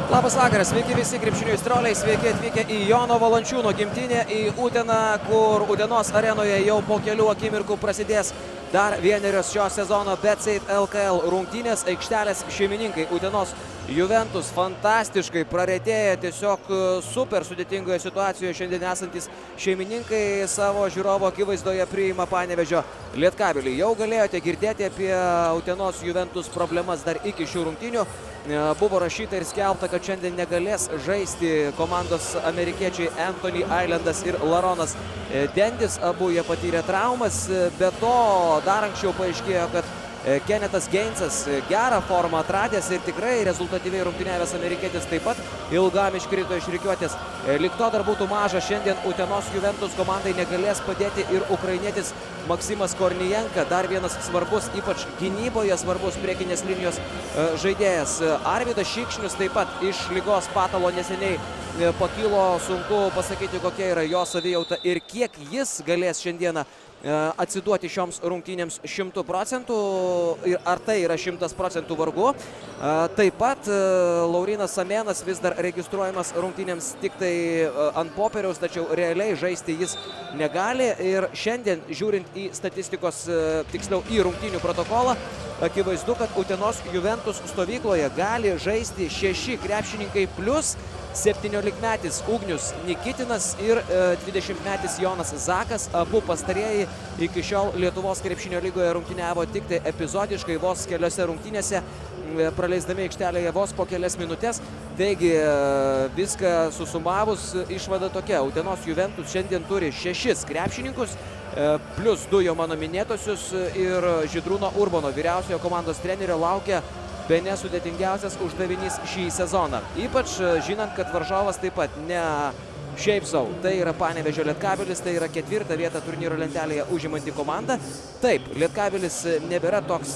Labas vakaras, sveiki visi krepšinio aistruoliai, sveiki atvykę į Jono Valančiūno gimtinę, į Uteną, kur Utenos arenoje jau po kelių akimirkų prasidės dar vienerios šio sezono BetSafe LKL rungtynės. Aikštelės šeimininkai Utenos Juventus fantastiškai praretėję, tiesiog super sudėtingoje situacijoje šiandien esantis šeimininkai savo žiūrovo akivaizdoje priima Panevėžio Lietkabelį. Jau galėjote girdėti apie Utenos Juventus problemas dar iki šių rungtynių. Buvo rašyta ir skelbta, kad šiandien negalės žaisti komandos amerikiečiai Anthony Islandas ir Laronas Dendis. Abu jie patyrė traumas, be to dar anksčiau paaiškėjo, kad Kenetas Geinsas gerą formą atradęs ir tikrai rezultatyviai rungtyniavęs amerikietis taip pat ilgam iškrito iš rikiuotės. Lyg to dar būtų maža, šiandien Utenos Juventus komandai negalės padėti ir ukrainietis Maksimas Kornijenka, dar vienas svarbus, ypač gynyboje svarbus priekinės linijos žaidėjas. Arvydas Šikšnius taip pat iš ligos patalo neseniai pakilo, sunku pasakyti, kokia yra jo savijauta ir kiek jis galės šiandieną atsiduoti šioms rungtynėms 100%, ir ar tai yra 100% vargu. Taip pat Laurynas Samėnas vis dar registruojamas rungtynėms tik tai ant popieriaus, tačiau realiai žaisti jis negali. Ir šiandien, žiūrint į statistikos, tiksliau į rungtynių protokolą, akivaizdu, kad Utenos Juventus stovykloje gali žaisti 6 krepšininkai plus 17-metis Ugnius Nikitinas ir 20-metis Jonas Zakas. Abu pastarieji iki šiol Lietuvos krepšinio lygoje rungtyniavo tik tai epizodiškai, vos keliose rungtynėse, praleisdami aikštelėje vos po kelias minutės. Taigi viską susumavus išvada tokia: Utenos Juventus šiandien turi 6 krepšininkus, plus 2 jau mano minėtosius, ir Žydrūno Urbono, vyriausiojo komandos trenerio, laukia bene sudėtingiausias uždavinys šį sezoną. Ypač žinant, kad varžovas taip pat ne šiaip savo. Tai yra Panevėžio Lietkabelis, tai yra 4. vietą turnyro lentelėje užimanti komanda. Taip, Lietkabelis nebėra toks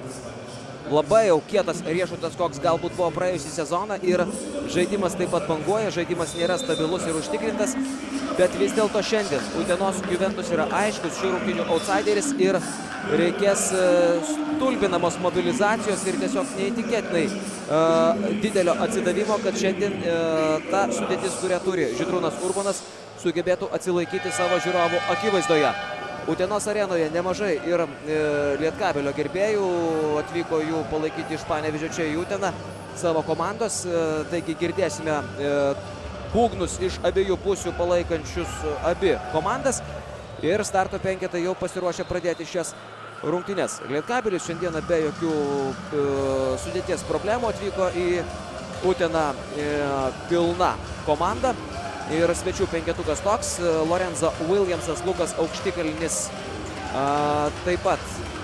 labai jau kietas riešutas, koks galbūt buvo praėjusį sezoną, ir žaidimas taip pat banguoja, žaidimas nėra stabilus ir užtikrintas, bet vis dėlto šiandien Utenos Juventus yra aiškus šių rungtynių outsideris ir reikės stulbinamos mobilizacijos ir tiesiog neįtikėtinai didelio atsidavimo, kad šiandien ta sudėtis, kurią turi Žydrūnas Urbonas, sugebėtų atsilaikyti savo žiūrovų akivaizdoje. Utenos arenoje nemažai ir Lietkabelio gerbėjų atvyko jų palaikyti iš Panevėžio čia į Uteną savo komandos, taigi girdėsime būgnus iš abiejų pusių palaikančius abi komandas, ir starto penketai jau pasiruošę pradėti šias rungtynes. Lietkabelis šiandieną be jokių sudėties problemų atvyko į Uteną pilna komanda. Ir svečių penketukas toks: Lorenzo Williamsas, Lukas Aukštikalnis, taip pat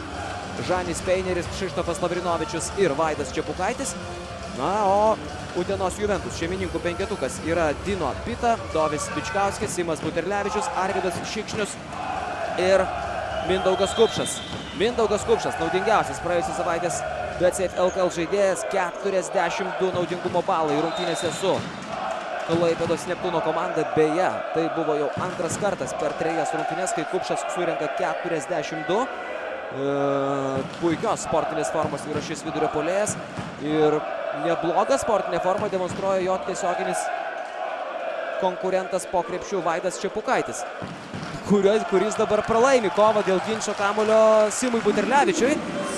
Žanis Peineris, Kšištofas Lavrinovičius ir Vaidas Čepukaitis. Na, o Utenos Juventus šeimininkų penketukas yra Dino Pita, Dovis Bičkauskis, Simas Buterlevičius, Arvydas Šikšnius ir Mindaugas Kupšas. Mindaugas Kupšas, naudingiausias praėjusios savaitės BetSafe LKL žaidėjas, 42 naudingumo balai rungtynėse su Klaipėdos Neptūno komanda. Beje, tai buvo jau antras kartas per 3 rungtynes, kai Kupšas surenka 42. Puikios sportinės formos yra šis vidurio puolėjas ir neblogą sportinę formą demonstruoja jo tiesioginis konkurentas po krepšių Vaidas Čepukaitis, kuris dabar pralaimi kovą dėl ginčio kamuolio Simui Buterlevičiui.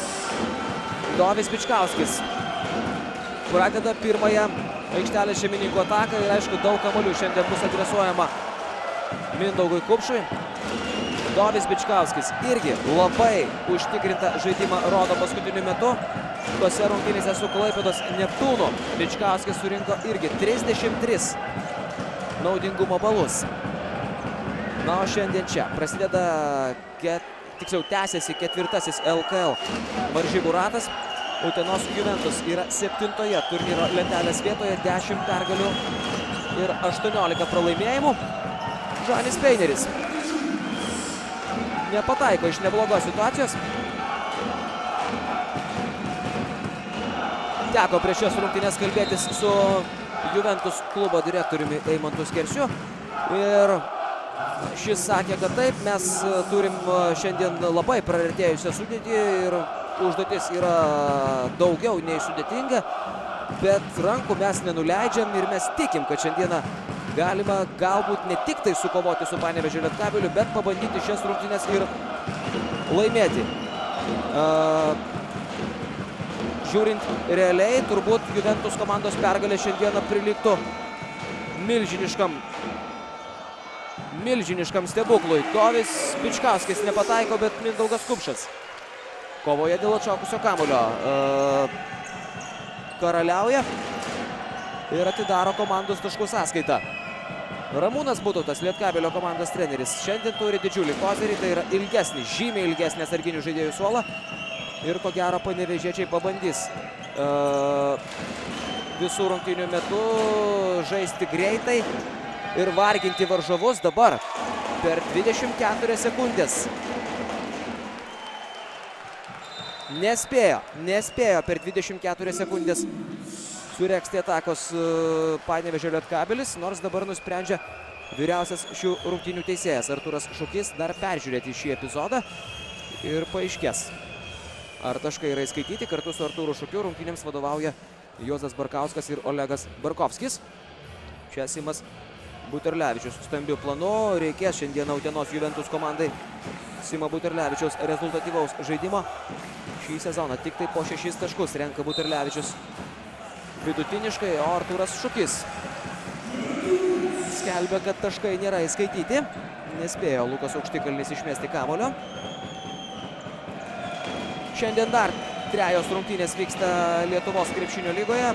Dovis Bičkauskis pradeda pirmąją aikštelės šeimininkų ataką ir aišku, daug kamuolių šiandien bus adresuojama Mindaugui Kupšui. Dovis Bičkauskis irgi labai užtikrintą žaidimą rodo paskutiniu metu. Tose rungtynėse su Klaipėdos Neptūnu Bičkauskis surinko irgi 33 naudingumo balus. Na, o šiandien čia prasideda, tiksliau tęsiasi 4. LKL varžybų ratas. Utenos Juventus yra 7. turnyro lentelės vietoje, 10 pergalių ir 18 pralaimėjimų. Žanis Peineris nepataiko iš neblogos situacijos. Teko prieš šias rungtynes kalbėtis su Juventus klubo direktoriumi Eimantu Skersiu ir šis sakė, kad taip, mes turim šiandien labai praretėjusią sudėtį ir užduotis yra daugiau nei sudėtinga. bet rankų mes nenuleidžiam ir mes tikim, kad šiandieną galima galbūt ne tik tai sukovoti su Panevėžio Lietkabeliu, bet pabandyti šias rungtynes ir laimėti. Žiūrint realiai, turbūt Juventus komandos pergalė šiandieną prilygtų milžiniškam stebuklui. Dovis Bičkauskis nepataiko, bet Mindaugas Kupšas kovoje dėl atšokusio kamuolio karaliauja ir atidaro komandos taškų sąskaitą. Ramūnas Butautas, Lietkabelio komandos treneris, šiandien turi didžiulį kozerį, tai yra ilgesnį, žymiai ilgesnį sarginių žaidėjų suolą. Ir ko gero panevėžiečiai pabandys visų rungtynių metu žaisti greitai ir varginti varžovus dabar per 24 sekundės. Nespėjo per 24 sekundės suregzti atakos Panevėžio Lietkabelis, nors dabar nusprendžia vyriausias šių rungtynių teisėjas Artūras Šukys dar peržiūrėti šį epizodą ir paaiškės, ar taškai yra įskaityti. Kartu su Artūru Šukiu rungtynėms vadovauja Juozas Barkauskas ir Olegas Barkovskis. Čia Simas Buterlevičius stambiu planu. Reikės šiandieną Utenos Juventus komandai Simo Buterlevičiaus rezultatyvaus žaidimo. Šį sezoną tik tai po 6 taškus renka Buterlevičius vidutiniškai, o Artūras Šukis skelbia, kad taškai nėra įskaityti. Nespėjo Lukas Aukštikalnis išmesti kamuolio. Šiandien dar 3 rungtynės vyksta Lietuvos krepšinio lygoje.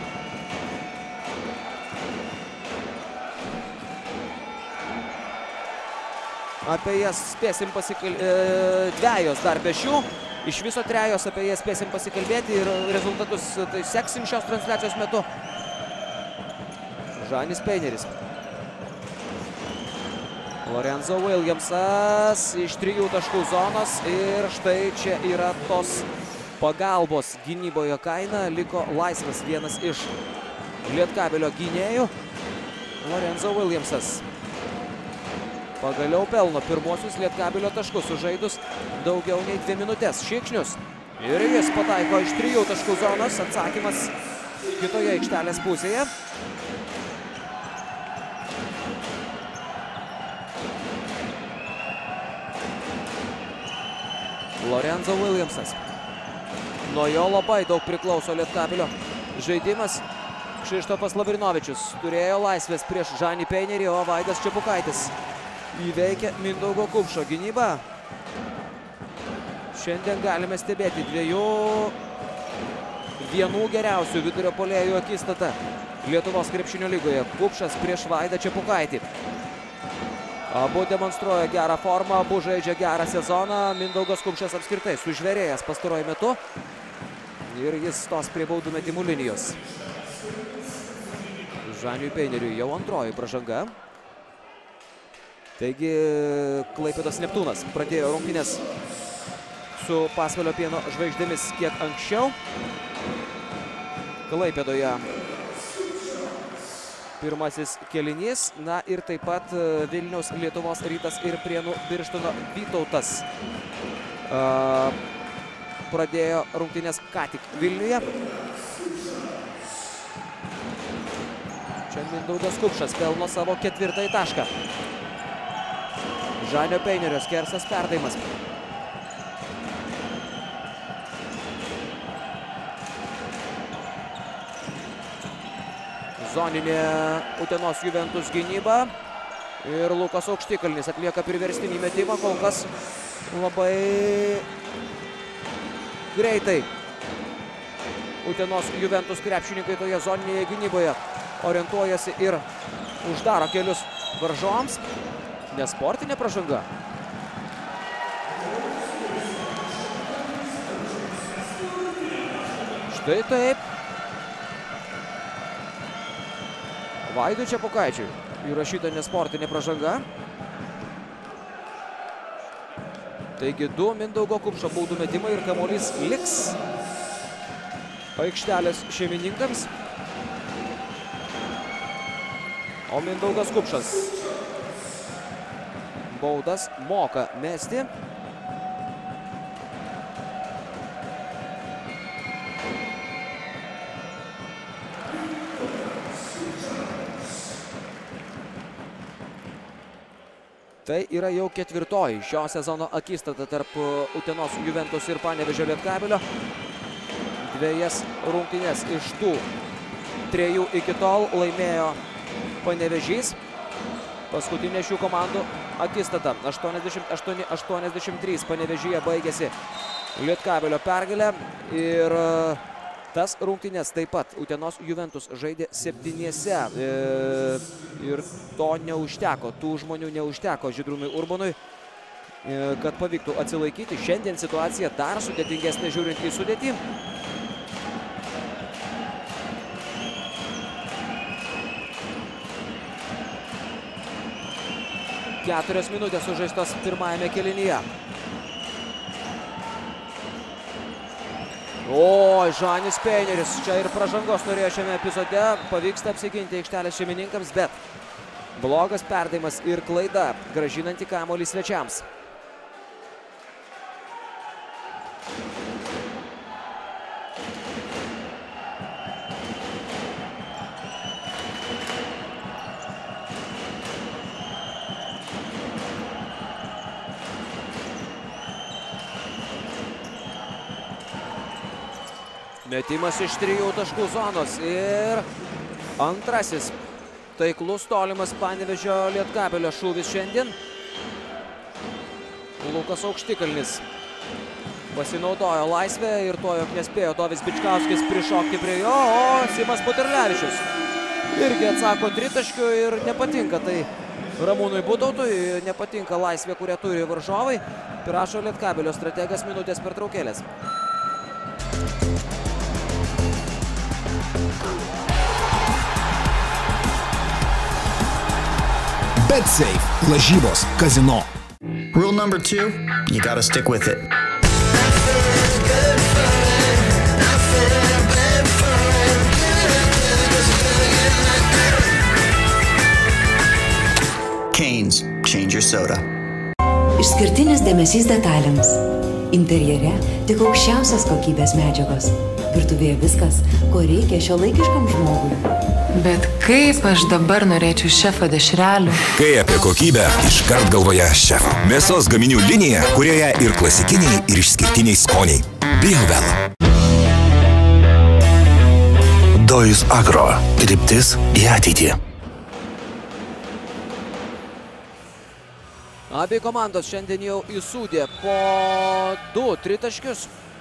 Apie jas spėsim pasikalbėti, 2 dar be šių. Iš viso 3 apie jas spėsim pasikalbėti ir rezultatus tai seksim šios transliacijos metu. Žanis Peineris. Lorenzo Williamsas iš 3 taškų zonos ir štai čia yra tos pagalbos gynyboje kaina. Liko laisvas vienas iš Lietkabelio gynėjų. Lorenzo Williamsas pagaliau pelno pirmosius Lietkabelio taškus, sužaidus daugiau nei 2 minutės. Šikšnius ir jis pataiko iš 3 taškų zonos. Atsakymas kitoje aikštelės pusėje. Lorenzo Williamsas. Nuo jo labai daug priklauso Lietkabelio žaidimas. Kšištofas Lavrinovičius turėjo laisvės prieš Žanį Peinerį, o Vaidas Čepukaitis įveikia Mindaugo Kupšo gynybą. Šiandien galime stebėti vienų geriausių vidurio puolėjų akistatą Lietuvos krepšinio lygoje. Kupšas prieš Vaidą Čepukaitį. Abu demonstruoja gerą formą, abu žaidžia gerą sezoną. Mindaugas Kupšas apskritai sužvėrėjęs pastaruoju metu ir jis stos prie baudų metimų linijos. Žaniui Peineriui jau antroji pražanga. Taigi Klaipėdos Neptūnas pradėjo rungtynes su Pasvalio Pieno žvaigždėmis kiek anksčiau. Klaipėdoje pirmasis kėlinys. Na ir taip pat Vilniaus Lietuvos Rytas ir Prienų Birštono Vytautas pradėjo rungtynes ką tik Vilniuje. Čia Mindaugas Kupšas pelno savo 4. tašką. Žanio Peinerio skersas perdavimas. Zoninė Utenos Juventus gynyba. Ir Lukas Aukštikalnis atlieka priverstinį metimą. Kol kas labai greitai Utenos Juventus krepšininkai toje zoninėje gynyboje orientuojasi ir uždaro kelius varžovams. Nesportinė pražanga. Štai taip. Vaidui Čepukaičiui įrašyta nesportinė pražanga. Taigi 2 Mindaugo Kupšo baudų metimai ir kamuolys liks aikštelės šeimininkams. O Mindaugas Kupšas baudas moka mesti. Tai yra jau ketvirtoji šio sezono akistata tarp Utenos Juventus ir Panevėžio Lietkabelio. Dvejas rungtynes iš tų 3 iki tol laimėjo Panevėžys. Paskutinė šių komandų akistata 88-83 Panevėžyje baigėsi Lietkabelio pergalė ir tas rungtynes taip pat Utenos Juventus žaidė 7 ir to neužteko, tų žmonių neužteko Žydrūnui Urbonui, kad pavyktų atsilaikyti. Šiandien situacija dar sudėtingesnė žiūrint į sudėtį. Keturios minutės sužaistos pirmajame kėlinyje. Žanis Peineris čia ir pražangos norėjo šiame epizode. Pavyksta apsiginti aikštelės šeimininkams, bet blogas perdavimas ir klaida, grąžinanti kamuolį svečiams. Metimas iš 3 taškų zonos ir antrasis taiklus tolimas Panevėžio Lietkabelio šūvis šiandien. Lukas Aukštikalnis pasinaudojo laisvę ir to, jog nespėjo Dovis Bičkauskis prišokti prie jo, o Simas Buterlevičius irgi atsako tritaškiu ir nepatinka tai Ramūnui Butautui, nepatinka laisvė, kurią turi varžovai. Prašo Lietkabelio strategas minutės pertraukėlės. BetSafe. Lažybos. Kazino. Rule number 2, you gotta stick with it. Canes. Change your soda. Išskirtinis dėmesys detalėms. Interjere tik aukščiausios kokybės medžiagos. Virtuvėje viskas, ko reikia šiuolaikiškam žmogui. Bet kaip aš dabar norėčiau šefo dešrelių. Kai apie kokybę, iškart galvoje šef. Mėsos gaminių linija, kurioje ir klasikiniai, ir išskirtiniai skoniai. Biovel. Dojus Agro. Kryptis į ateitį. Abi komandos šiandien jau įsūdė po 2 tritaškius.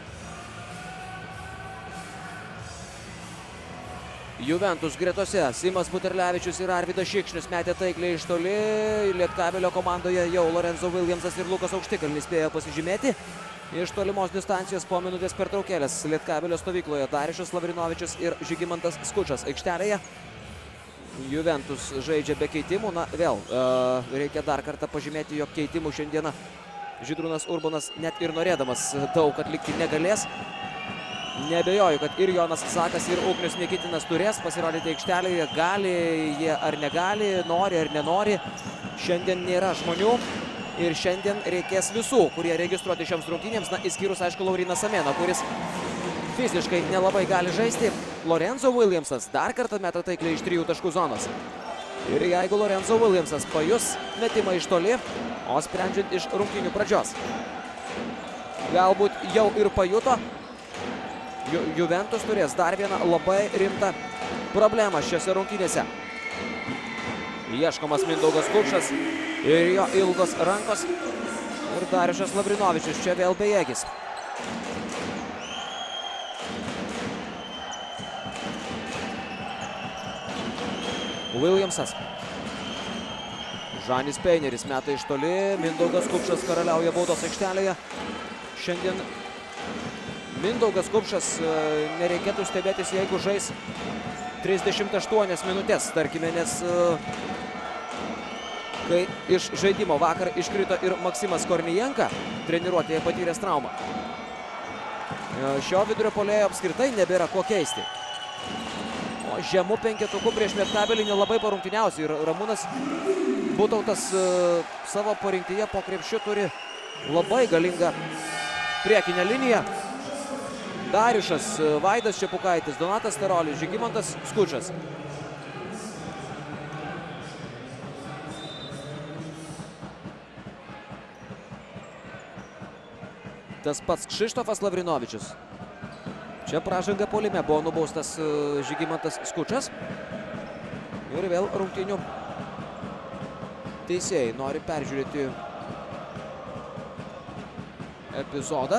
Juventus gretose Simas Buterlevičius ir Arvydas Šikšnius metė taikliai iš toli. Lietkabelio komandoje jau Lorenzo Williamsas ir Lukas Aukštikalnis spėjo pasižymėti. Iš tolimos distancijos po minutės pertraukėlės Lietkabelio stovykloje Darišas Lavrinovičius ir Žygimantas Skučas aikštelėje. Juventus žaidžia be keitimų. Na, vėl reikia dar kartą pažymėti, jog keitimų šiandieną Žydrūnas Urbonas net ir norėdamas daug atlikti negalės. Neabejoju, kad ir Jonas Zakas, ir Ugnius Nikitinas turės pasirodyti aikštelėje. Gali jie ar negali, nori ar nenori. Šiandien nėra žmonių ir šiandien reikės visų, kurie registruoti šiems rungtynėms. Na, išskyrus, aišku, Lauryną Samėną, kuris fiziškai nelabai gali žaisti. Lorenzo Williamsas dar kartą meta taikliai iš 3 taškų zonos. Ir jeigu Lorenzo Williamsas pajus metimą iš toli, o sprendžiant iš rungtynių pradžios, galbūt jau ir pajuto, Juventus turės dar vieną labai rimtą problemą šiose rungtynėse. Ieškomas Mindaugas Kupšas ir jo ilgos rankos. Ir Darišas Lavrinovičius čia vėl bejėgis. Williamsas. Žanis Peineris meta iš toli. Mindaugas Kupšas karaliauja baudos aikštelėje. Šiandien Mindaugas Kupšas nereikėtų stebėtis, jeigu žais 38 minutės, tarkime, nes kai iš žaidimo vakar iškrito ir Maksimas Kornijenka, treniruotėje patyręs traumą. Šio vidurio puolėjo apskritai nebėra ko keisti. O žemų penketukų prieš Lietkabelį nelabai parungtyniausi ir Ramūnas Butautas savo parinktyje po krepšiu turi labai galingą priekinę liniją. Darišas, Vaidas Čepukaitis, Donatas Starolis, Žygimantas Skučas. Tas pats Kšištofas Lavrinovičius. Čia pražanga puolime buvo nubaustas Žygimantas Skučas. Ir vėl rungtynių teisėjai nori peržiūrėti epizodą.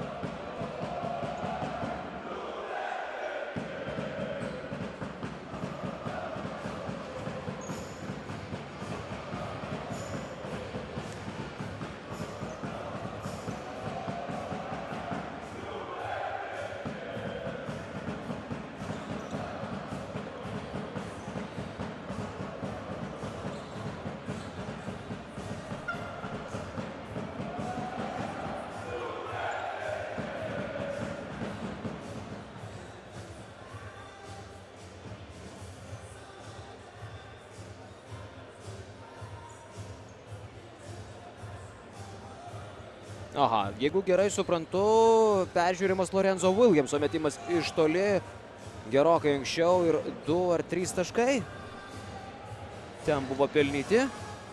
Aha, jeigu gerai suprantu, peržiūrimas Lorenzo Williamso metimas iš toli gerokai anksčiau ir 2 ar 3 taškai ten buvo pelnyti.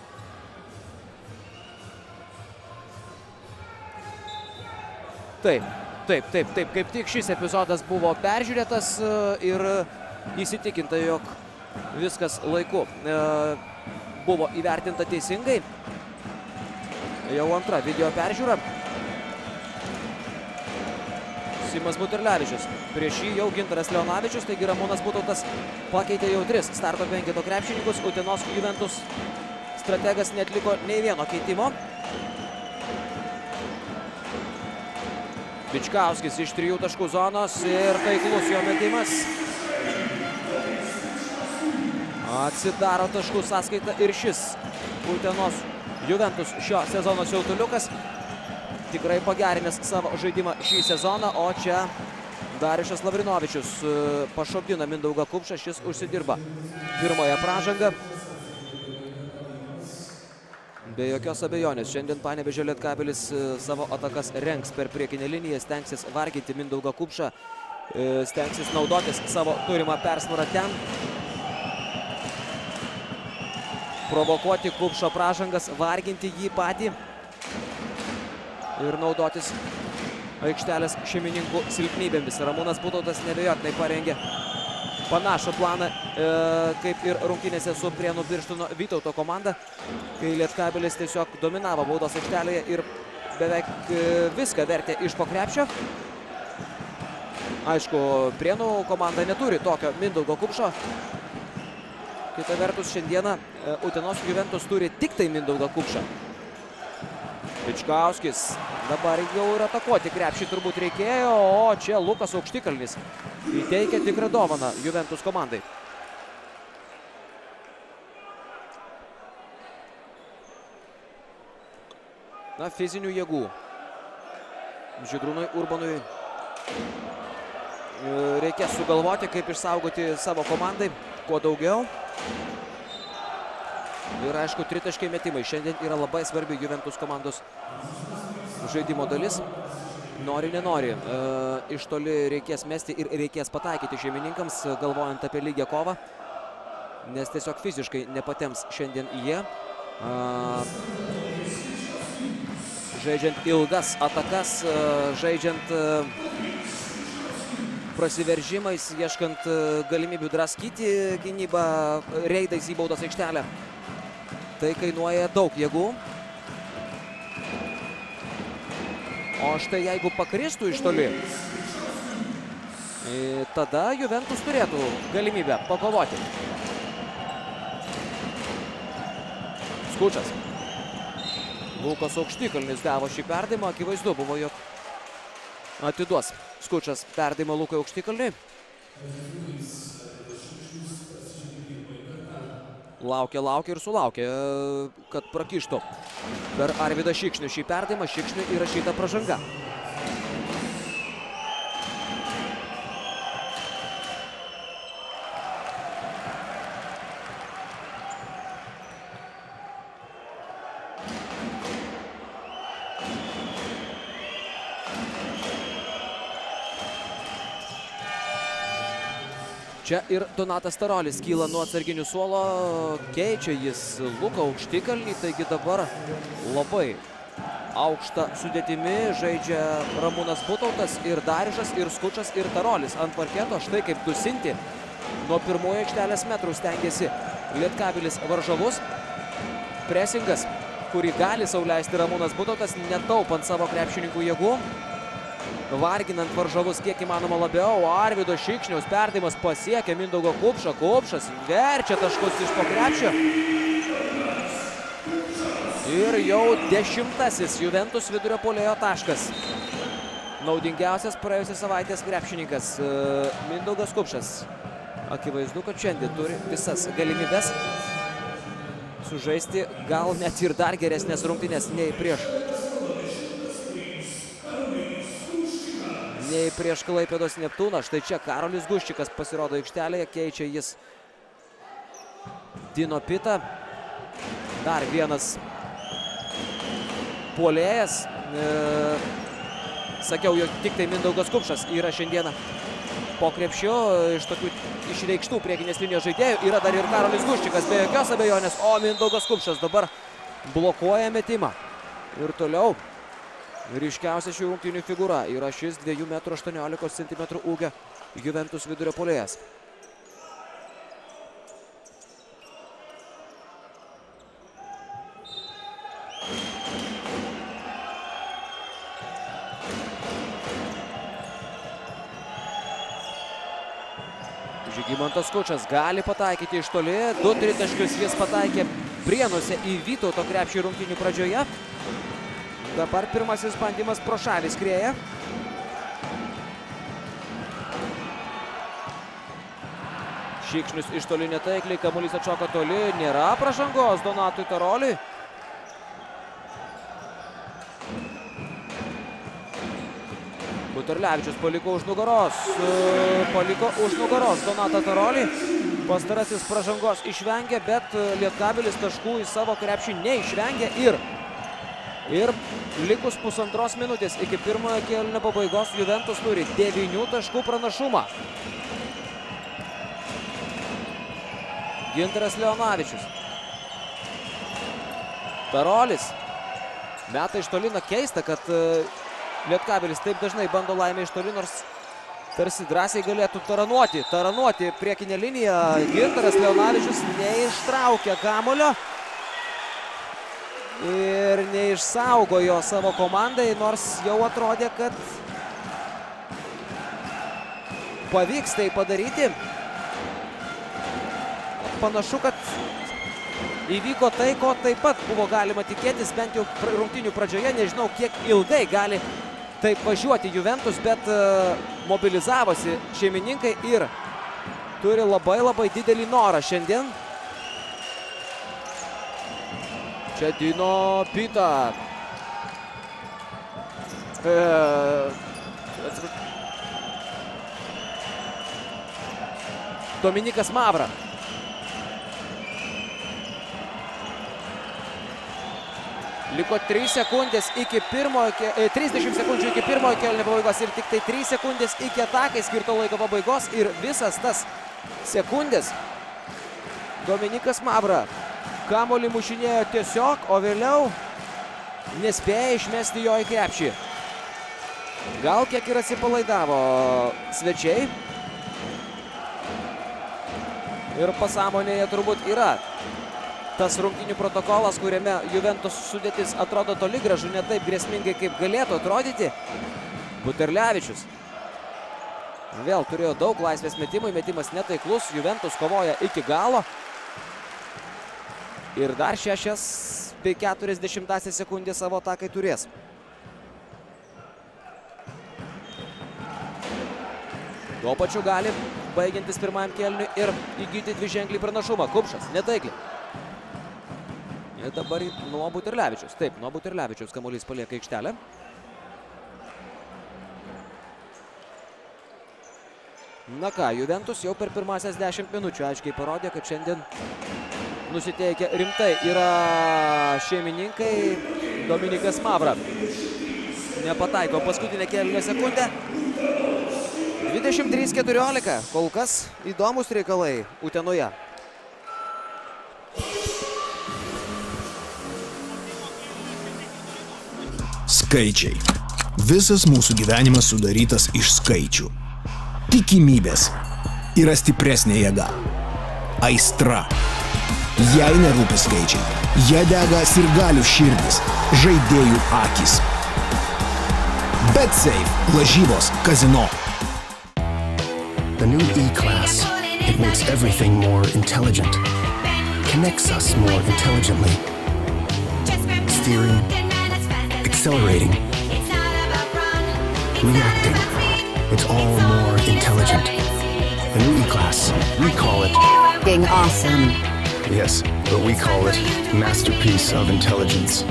Taip, kaip tik šis epizodas buvo peržiūrėtas ir įsitikinta, jog viskas laiku buvo įvertinta teisingai. Jau antra video peržiūra. Simas Buterlevičius. Prieš jį jau Gintaras Leonavičius, taigi Ramūnas Butautas pakeitė jau 3 starto penketo krepšininkus. Utenos Juventus strategas neatliko nei vieno keitimo. Bičkauskis iš 3 taškų zonos ir taiklus jo metimas. Atsidaro taškų sąskaita ir šis Utenos Juventus šio sezono siautuliukas. Tikrai pagerinęs savo žaidimą šį sezoną, o čia Dariušas Lavrinovičius pašokdina Mindaugą Kupšą, šis užsidirba pirmąją pražangą. Be jokios abejonės, šiandien Panevėžio Lietkabelis savo atakas rengs per priekinę liniją, stengsis varginti Mindaugą Kupšą, stengsis naudotis savo turimą persvarą ten. Provokuoti Kupšo pražangas, varginti jį patį ir naudotis aikštelės šeimininkų silpnybėmis. Ramūnas Butautas neabejotinai parengė panašų planą kaip ir rungtynėse su Prienų Birštono Vytauto komanda, kai Lietkabelis tiesiog dominavo baudos aikštelėje ir beveik viską vertė iš po krepšio. Aišku, Prienų komanda neturi tokio Mindaugo Kupšo. Kita vertus, šiandieną Utenos Juventus turi tik tai Mindaugą Kupšą. Bičkauskis dabar jau ir atakuoti krepšį turbūt reikėjo, o čia Lukas Aukštikalnis įteikia tikrą dovaną Juventus komandai. Na, fizinių jėgų Žydrūnui Urbanui reikės sugalvoti, kaip išsaugoti savo komandai kuo daugiau. Ir aišku, tritaškiai metimai šiandien yra labai svarbi Juventus komandos žaidimo dalis. Nori, nenori. Iš toli reikės mesti ir reikės pataikyti šeimininkams, galvojant apie lygią kovą. Nes tiesiog fiziškai nepatems šiandien jie. Žaidžiant ilgas atakas, žaidžiant prasiveržimais, ieškant galimybių draskyti gynybą, reidais į baudos aikštelę. Tai kainuoja daug jėgų. O štai jeigu pakristų iš toli, tada Juventus turėtų galimybę pakovoti. Skučas. Lukas Aukštikalnis gavo šį perdavimą. Akivaizdu buvo, jog atiduos Skučas perdavimą Lukui Aukštikalniui. Laukia ir sulaukia, kad prakištų per Arvydą Šikšnių šį perdavimą. Šikšniui įrašyta pražanga. Čia ir Donatas Tarolis kyla nuo atsarginių suolo, keičia jis Luką Aukštikalnį, taigi dabar labai aukštą sudėtimi žaidžia Ramūnas Butautas ir Darišas, ir Skučas, ir Tarolis ant parketo. Štai kaip dusinti nuo pirmojo aikštelės metrų stengiasi Lietkabelis varžovus. Presingas, kurį gali sau leisti Ramūnas Butautas, netaupant savo krepšininkų jėgų. Varginant varžovus kiek įmanoma labiau. Arvydo Šikšniaus perdavimas pasiekia Mindaugo Kupšą. Kupšas verčia taškus iš po krepšio. Ir jau 10-asis Juventus vidurio puolėjo taškas. Naudingiausias praėjusios savaitės krepšininkas Mindaugas Kupšas. Akivaizdu, kad šiandien turi visas galimybes sužaisti gal net ir dar geresnės rungtynės nei prieš Klaipėdos Neptūną. Štai čia Karolis Guščikas pasirodo aikštelėje, keičia jis Dino Pitą. Dar vienas puolėjas. Sakiau, jog tik tai Mindaugas Kupšas yra šiandieną po krepšiu. Iš tokių išreikštų priekinės linijos žaidėjų yra dar ir Karolis Guščikas, be jokios abejonės. O Mindaugas Kupšas dabar blokuoja metimą. Ir toliau ryškiausia šių rungtynių figūra yra šis 2,18 m ūgio Juventus vidurio puolėjas. Žygimantas Skučas gali pataikyti iš toli. 2 tritaškius jis pataikė Prienuose į Vytauto krepšį rungtynių pradžioje. Dabar pirmasis bandymas pro šalį skrieja. Šikšnius iš toli netaikliai, kamuolys atšoka toli. Nėra pražangos Donatui Taroliui. Buterlevičius paliko už nugaros Donatą Tarolį. Pastarasis pražangos išvengė, bet Lietkabelis taškų į savo krepšį neišvengė ir likus pusantros minutės iki pirmojo kėlinio pabaigos Juventus turi 9 taškų pranašumą. Gintaras Leonavičius. Tarolis. Meta iš toli. Keista, kad Lietkabelis taip dažnai bando laimę iš toli, nors tarsi drąsiai galėtų taranuoti priekinę liniją. Gintaras Leonavičius neištraukia kamuolio ir neišsaugojo savo komandai, nors jau atrodė, kad pavyks tai padaryti. Panašu, kad įvyko tai, ko taip pat buvo galima tikėtis, bent jau rungtynių pradžioje. Nežinau, kiek ilgai gali taip važiuoti Juventus, bet mobilizavosi šeimininkai ir turi labai didelį norą šiandien. Čia Dino Pita. Dominikas Mavra. Liko 30 sekundės iki pirmojo kėlinio pabaigos ir tik tai 3 sekundės iki atakai skirto laiko pabaigos. Ir visas tas sekundės Dominikas Mavra kamuolį mušinėjo tiesiog, o vėliau nespėja išmesti jo į krepšį. Gal kiek ir atsipalaidavo svečiai. Ir pasąmonėje turbūt yra tas rungtynių protokolas, kuriame Juventus sudėtis atrodo toli gražu ne taip grėsmingai, kaip galėtų atrodyti. Buterlevičius vėl turėjo daug laisvės metimų, metimas netaiklus, Juventus kovoja iki galo. Ir dar 6 bei 40 sekundės savo atakai turės. Tuo pačiu gali, baigiantis pirmajam kėliniui, ir įgyti dviženklį pranašumą. Kupšas netaikliai. Ir dabar nuo Buterlevičius. Taip, nuo Buterlevičius kamuolys palieka aikštelę. Na ką, Juventus jau per pirmasias 10 minučių aiškiai parodė, kad šiandien nusiteikę rimtai yra šeimininkai. Dominikas Mavra nepataiko paskutinę kėlinio sekundę. 23-14. Kol kas įdomus reikalai Utenoje. Skaičiai. Visas mūsų gyvenimas sudarytas iš skaičių. Tikimybės yra stipresnė jėga. Aistra. Jei nerūpi skaičiai, jie dega sirgalių širdis, žaidėjų akys. BetSafe. Lažybos kazino. The new E-Class. It makes everything more intelligent. Connects us more intelligently. Steering, accelerating, reacting. It's all more intelligent. The new E-Class, we call it... Being awesome. Yes, but we call it Masterpiece of Intelligence.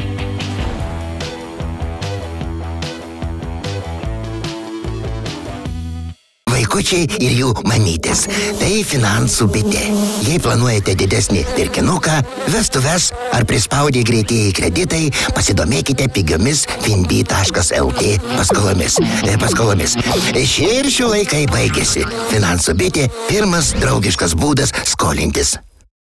Vaikučiai ir jų mamytės. Tai finansų bitė. Jei planuojate didesnį pirkinuką, vestuves ar prispaudę greitieji kreditai, pasidomėkite pigiomis finbi.lt paskolomis. Šie ir šių laikai baigėsi. Finansų bitė – pirmas draugiškas būdas skolintis.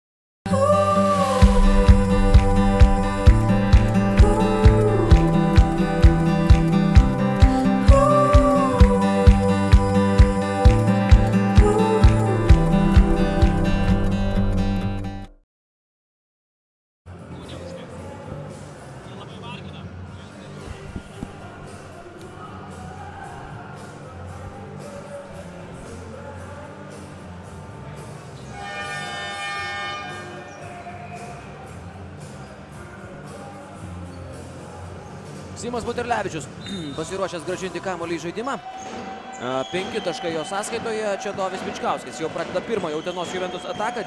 Simas Buterlevičius pasiruošęs grąžinti kamuolį į žaidimą. 5 taškai jo sąskaitoje. Čia Dovis Bičkauskis jau pradeda pirmąją Utenos Juventus ataką.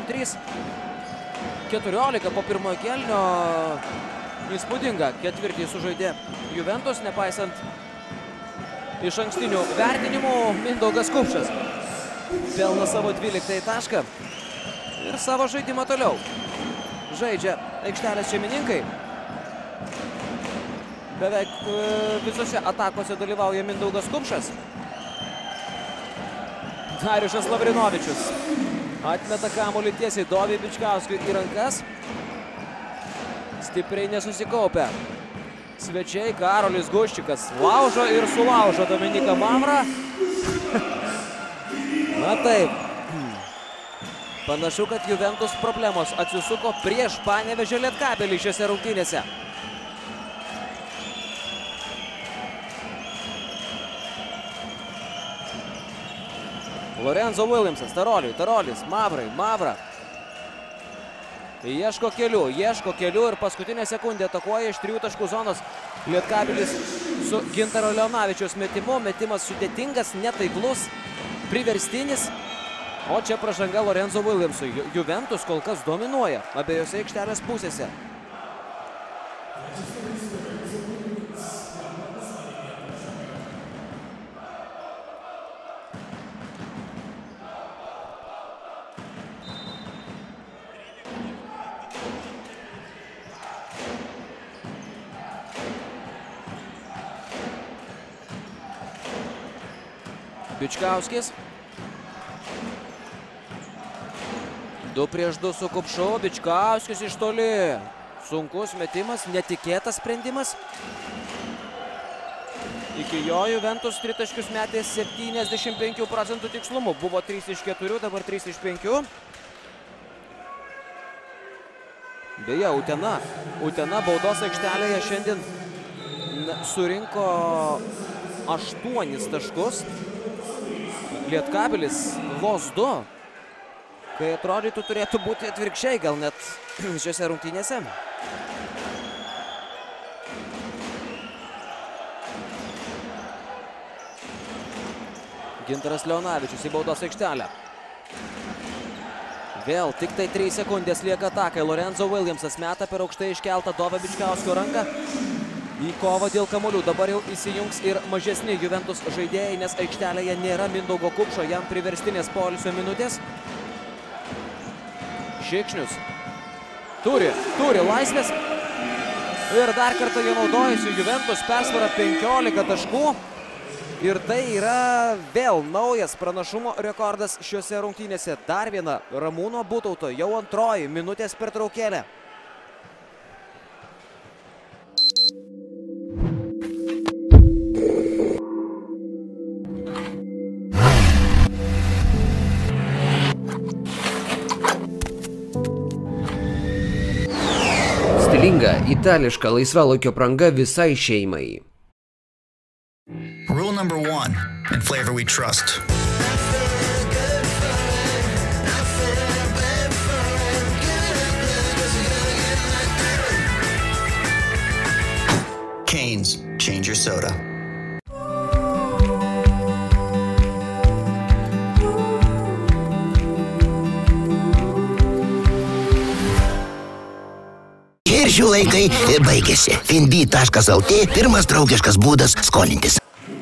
23-14 po pirmojo kėlinio. Įspūdinga ketvirtį sužaidė Juventus, nepaisant iš ankstinių vertinimų. Mindaugas Kupšas pelna savo 12 tašką ir savo žaidimą toliau žaidžia aikštelės šeimininkai. Beveik visose atakose dalyvauja Mindaugas Kupšas. Dariušas Lavrinovičius atmeta kamuolį tiesiai Doviui Bičkauskiui į rankas. Stipriai nesusikaupę svečiai. Karolis Guščikas laužo ir sulaužo Dominiką Mavrą. Na taip. Panašu, kad Juventus problemos atsisuko prieš Panevėžio Lietkabelį šiose rungtynėse. Lorenzo Williamsas, Tarolis, Mavra. Ieško kelių ir paskutinę sekundę atakuoja iš 3 taškų zonos Lietkabelis su Gintaro Leonavičiaus metimu. Metimas sudėtingas, netaiklus, priverstinis. O čia pražanga Lorenzo Williamsui. Juventus kol kas dominuoja abiejose aikštelės pusėse. Bičkauskis. 2 prieš 2 su Kupšu. Bičkauskis iš toli. Sunkus metimas, netikėtas sprendimas. Iki jo Juventus tritaškius metė 75% tikslumu. Buvo 3 iš 4, dabar 3 iš 5. Beje, Utena baudos aikštelėje šiandien surinko 8 taškus. Lietkabelis vos 2, kai atrodytų turėtų būti atvirkščiai, gal net šiose rungtynėse. Gintaras Leonavičius į baudos aikštelę. Vėl tik tai 3 sekundės lieka atakai. Lorenzo Williamsas meta per aukštai iškeltą Dovio Bičkauskio ranką. Į kovą dėl kamuolių dabar jau įsijungs ir mažesni Juventus žaidėjai, nes aikštelėje nėra Mindaugo Kupšo, jam priverstinės poilsio minutės. Šikšnius turi laisvės ir dar kartą jau naudojasi Juventus, persvara 15 taškų. Ir tai yra vėl naujas pranašumo rekordas šiuose rungtynėse. Dar viena Ramūno Butauto, jau antroji minutės pertraukėlė. Itališka laisvalaikio apranga visai šeimai. Rule number 1. In flavor we trust. Canes, change your soda. Ir šių laikai baigėsi. Finbi.lt – pirmas draugiškas būdas skolintis.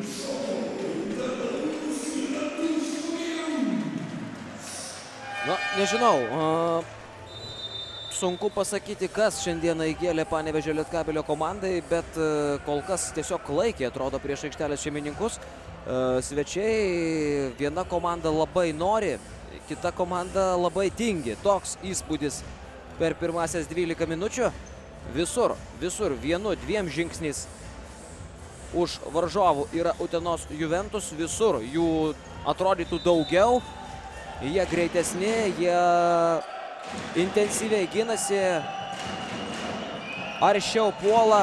Na, nežinau, sunku pasakyti, kas šiandieną įgėlė Panevėžio Lietkabelio komandai, bet kol kas tiesiog laikė, atrodo, prieš aikštelės šeimininkus. Svečiai, viena komanda labai nori, kita komanda labai tingi. Toks įspūdis per pirmasias 12 minučių. Visur, 1-2 žingsniais už varžovų yra Utenos Juventus. Visur jų atrodytų daugiau. Jie greitesni, jie intensyviai ginasi, aršiau puola.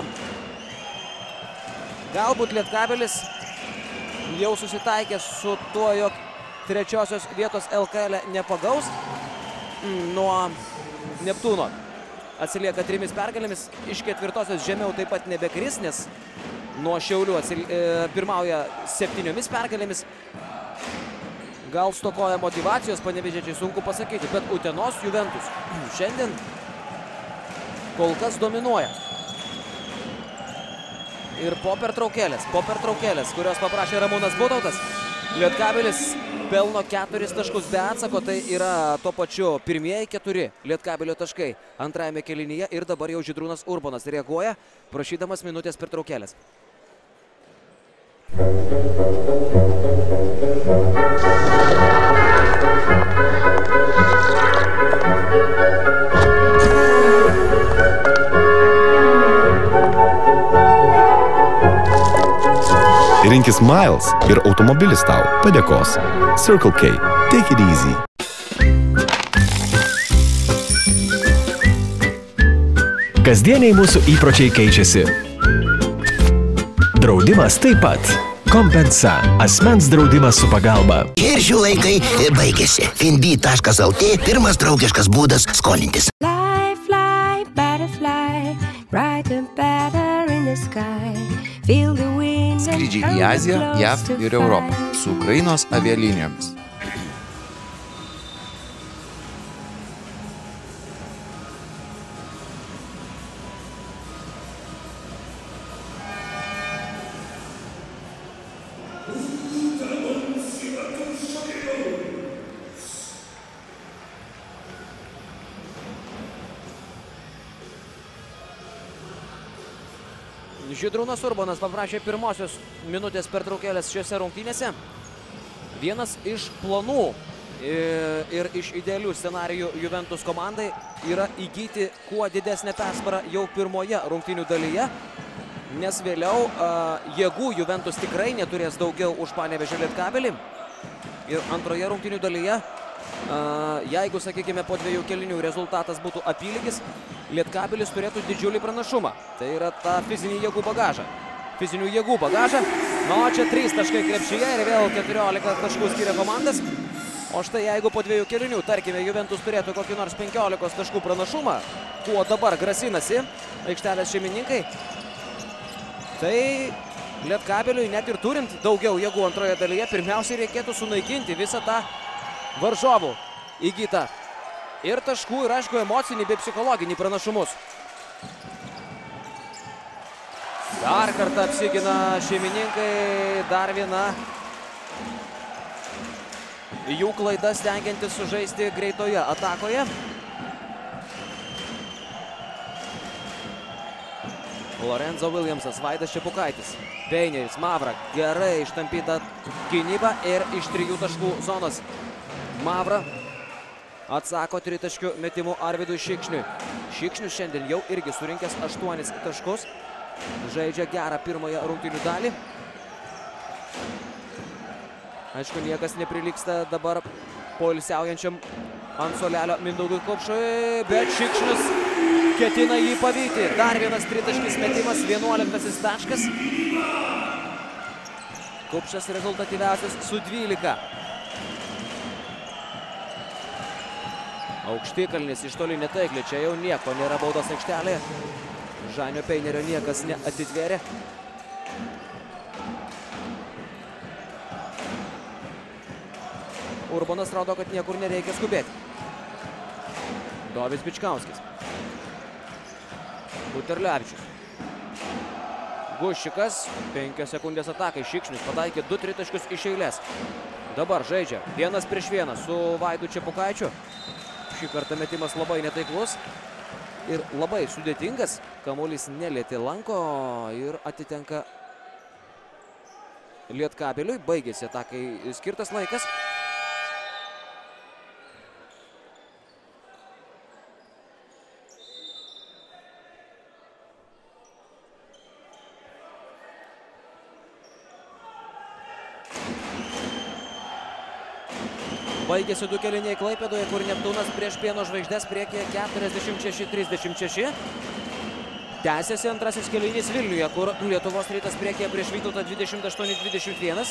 Galbūt Lietkabelis jau susitaikė su tuo, jog trečiosios vietos LKL nepagaus. Nuo Neptūno atsilieka 3 pergalėmis, iš ketvirtosios žemiau taip pat nebekris, nes nuo Šiaulių pirmauja 7 pergalėmis. Gal stokoja motyvacijos panevėžiečiai, sunku pasakyti, bet Utenos Juventus šiandien kol kas dominuoja. Ir po pertraukėlės, kurios paprašė Ramūnas Butautas, Lietkabelis pelno 4 taškus be atsako, tai yra tuo pačiu pirmieji 4 Lietkabelio taškai antrajame kėlinyje ir dabar jau Žydrūnas Urbonas reaguoja, prašydamas minutės pertraukėlės. Rinkis Miles ir automobilis tau padėkos. Circle K. Take it easy. Kasdieniai mūsų įpročiai keičiasi. Draudimas taip pat. Kompensa. Asmens draudimas su pagalba. Ir šių laikai baigėsi. Finbi.lt – pirmas draugiškas būdas skolintis. Fly, fly, butterfly, brighter, better in the sky. Feel the wind. Skrydžiai į Aziją, JAV ir Europą su Ukrainos avialinijomis. Žydrūnas Urbonas paprašė pirmosios minutės pertraukėlės šiose rungtynėse. Vienas iš planų ir iš idealių scenarijų Juventus komandai yra įgyti kuo didesnę persvarą jau pirmoje rungtynių dalyje, nes vėliau jėgų Juventus tikrai neturės daugiau už Panevėžio Lietkabelį. Ir antroje rungtynių dalyje, jeigu, sakykime, po 2 kėlinių rezultatas būtų apylygis, Lietkabelis turėtų didžiulį pranašumą. Tai yra ta fizinių jėgų bagažą. Na, o čia 3 taškai krepšyje ir vėl 14 taškų skiria komandas. O štai jeigu po 2 kėlinių, tarkime, Juventus turėtų kokį nors 15 taškų pranašumą, kuo dabar grasinasi aikštelės šeimininkai, tai Lietkabeliui net ir turint daugiau jėgų antroje dalyje, pirmiausiai reikėtų sunaikinti visą tą varžovų įgytą ir taškų, ir aišku, emocinį bei psichologinį pranašumus. Dar kartą apsigina šeimininkai, dar viena jų klaida stengiantis sužaisti greitoje atakoje. Lorenzo Williamsas, Vaidas Čepukaitis, Beineris, Mavra, gerai ištampyta gynyba ir iš 3 taškų zonos. Mavra atsako 3 taškių metimų Arvydui Šikšniui. Šikšnius šiandien jau irgi surinkęs 8 taškus. Žaidžia gerą pirmąją rungtynių dalį. Aišku, niekas neprilygsta dabar poilsiaujančiam ant suolelio Mindaugui Kupšui, bet Šikšnius ketina jį pavyti. Dar vienas tritaškis metimas, 11 taškas. Kupšas rezultatyviausias su 12. Aukštikalnis iš toli netaikliai, čia jau nieko nėra baudos aikštelėje. Žanio Peinerio niekas neatitvėrė. Urbonas rodo, kad niekur nereikia skubėti. Dovis Bičkauskis. Buterlevičius. Guščikas, 5 sekundės atakai. Šikšnius pataikė 2 tritaškius iš eilės. Dabar žaidžia 1 prieš 1 su Vaidu Čepukaičiu. Šį kartą metimas labai netaiklus ir labai sudėtingas. Kamuolys nelietė lanko ir atitenka Lietkabeliui. Baigėsi atakai skirtas laikas. Baigėsi 2 kėliniai Klaipėdoje, kur Neptūnas prieš Pieno žvaigždes priekyje 46-36. Tęsiasi antrasis kėlinys Vilniuje, kur Lietuvos Rytas priekyje prieš Vytautą 28-21.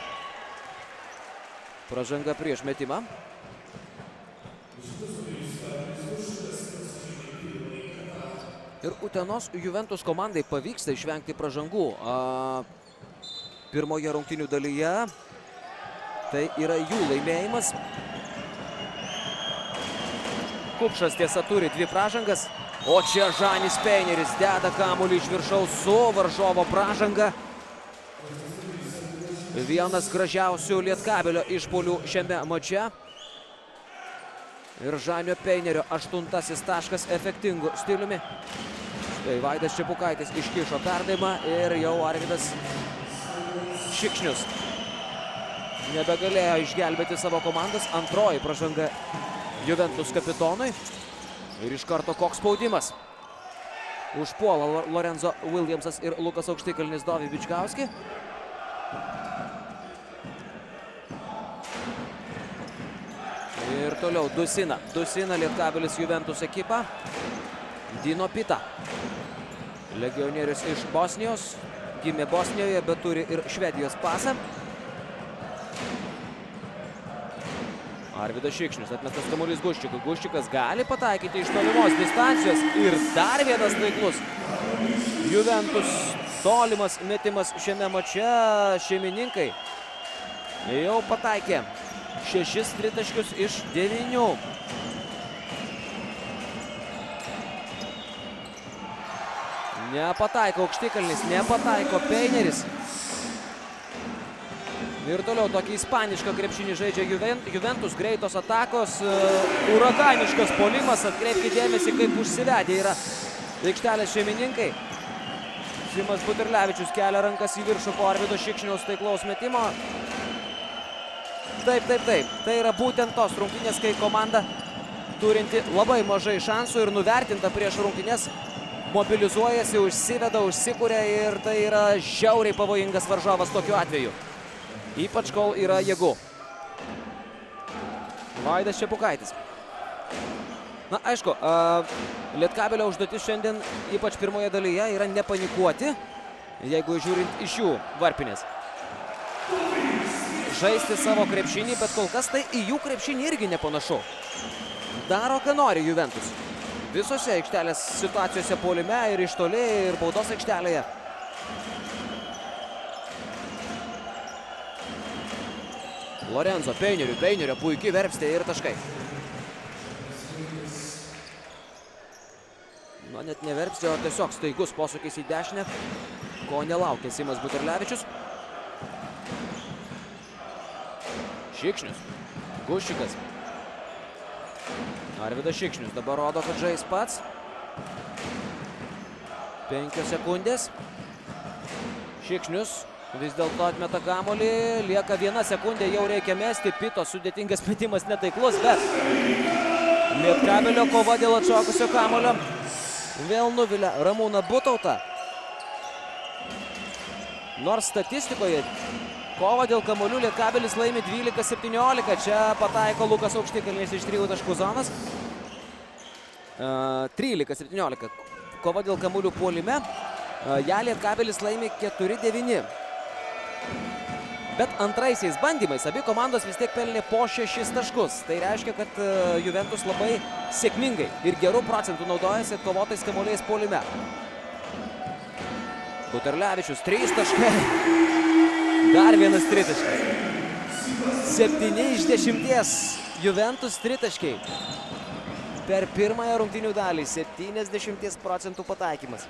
Pražanga prieš metimą. Ir Utenos Juventus komandai pavyksta išvengti pražangų. Pirmoje rungtynių dalyje tai yra jų laimėjimas. Kupšas tiesa turi 2 pražangas, o čia Žanis Peineris deda kamuolį iš viršaus su varžovo pražanga. Vienas gražiausių Lietkabelio išpuolių šiame mače. Ir Žanio Peinerio 8 taškas efektingu stiliumi. Štai Vaidas Čepukaitis iškišo perdavimą ir jau Arvydas Šikšnius nebegalėjo išgelbėti savo komandas. Antroji pražanga Juventus kapitonui. Ir iš karto koks spaudimas. Užpuola Lorenzo Williamsas ir Lukas Aukštikalnis Dovį Bičkauskį. Ir toliau Dusina. Dusina Lietkabelis Juventus ekipą. Dino Pita. Legionierius iš Bosnijos. Gimė Bosnijoje, bet turi ir Švedijos pasą. Arvydas Šikšnius, atmestas kamuolys Guščikui. Guščikas gali pataikyti iš tolimos distancijos. Ir dar vienas taiklus Juventus tolimas metimas šiame mače. Šeimininkai jau pataikė 6 tritaškius iš 9. Nepataiko Aukštikalnis, nepataiko Peineris. Ir toliau tokį ispanišką krepšinį žaidžia Juventus, greitos atakos, uraganiškas puolimas, atkreipkite dėmesį, kaip užsivedė yra aikštelės šeimininkai. Simas Buterlevičius kelia rankas į viršų po Arvydo Šikšniaus taiklaus metimo. Taip, tai yra būtent tos rungtynės, kai komanda turinti labai mažai šansų ir nuvertinta prieš rungtynės mobilizuojasi, užsiveda, užsikuria ir tai yra žiauriai pavojingas varžovas tokiu atveju. Ypač kol yra jėgų. Vaidas Čepukaitis. Na, aišku, Lietkabelio užduotis šiandien, ypač pirmoje dalyje, yra nepanikuoti, jeigu žiūrint iš jų varpinės. Žaisti savo krepšinį, bet kol kas tai į jų krepšinį irgi nepanašu. Daro, ką nori Juventus. Visose aikštelės situacijose puolime ir iš toli, ir baudos aikštelėje. Lorenzo Peinerio puikiai verpstė ir taškai. Na, net neverpstė, o tiesiog staigus posūkis į dešinę, ko nelaukė Simas Buterlevičius. Šikšnius. Guščikas. Arvydas Šikšnius dabar rodo, kad žais pats. 5 sekundės. Šikšnius vis dėlto atmeta kamuolį, lieka 1 sekundė, jau reikia mesti. Pito sudėtingas metimas netaiklus, bet Lietkabelio kova dėl atšokusio kamuolio vėl nuvilia Ramūną Butautą. Nors statistikoje kova dėl kamuolių Lietkabelis laimi 12-17. Čia pataiko Lukas Aukštikalnis iš 3 taškų zonos. 13-17. Kova dėl kamuolių puolime. Ja Lietkabelis laimi 4-9. Bet antraisiais bandymais abi komandos vis tiek pelnė po 6 taškus. Tai reiškia, kad Juventus labai sėkmingai ir gerų procentų naudojasi atkovotais kamuoliais puolime. Buterlevičius 3 taškai. Dar vienas 3 taškai. 7 iš 10 Juventus 3 taškai. Per pirmąją rungtynių dalį 70% pataikymas.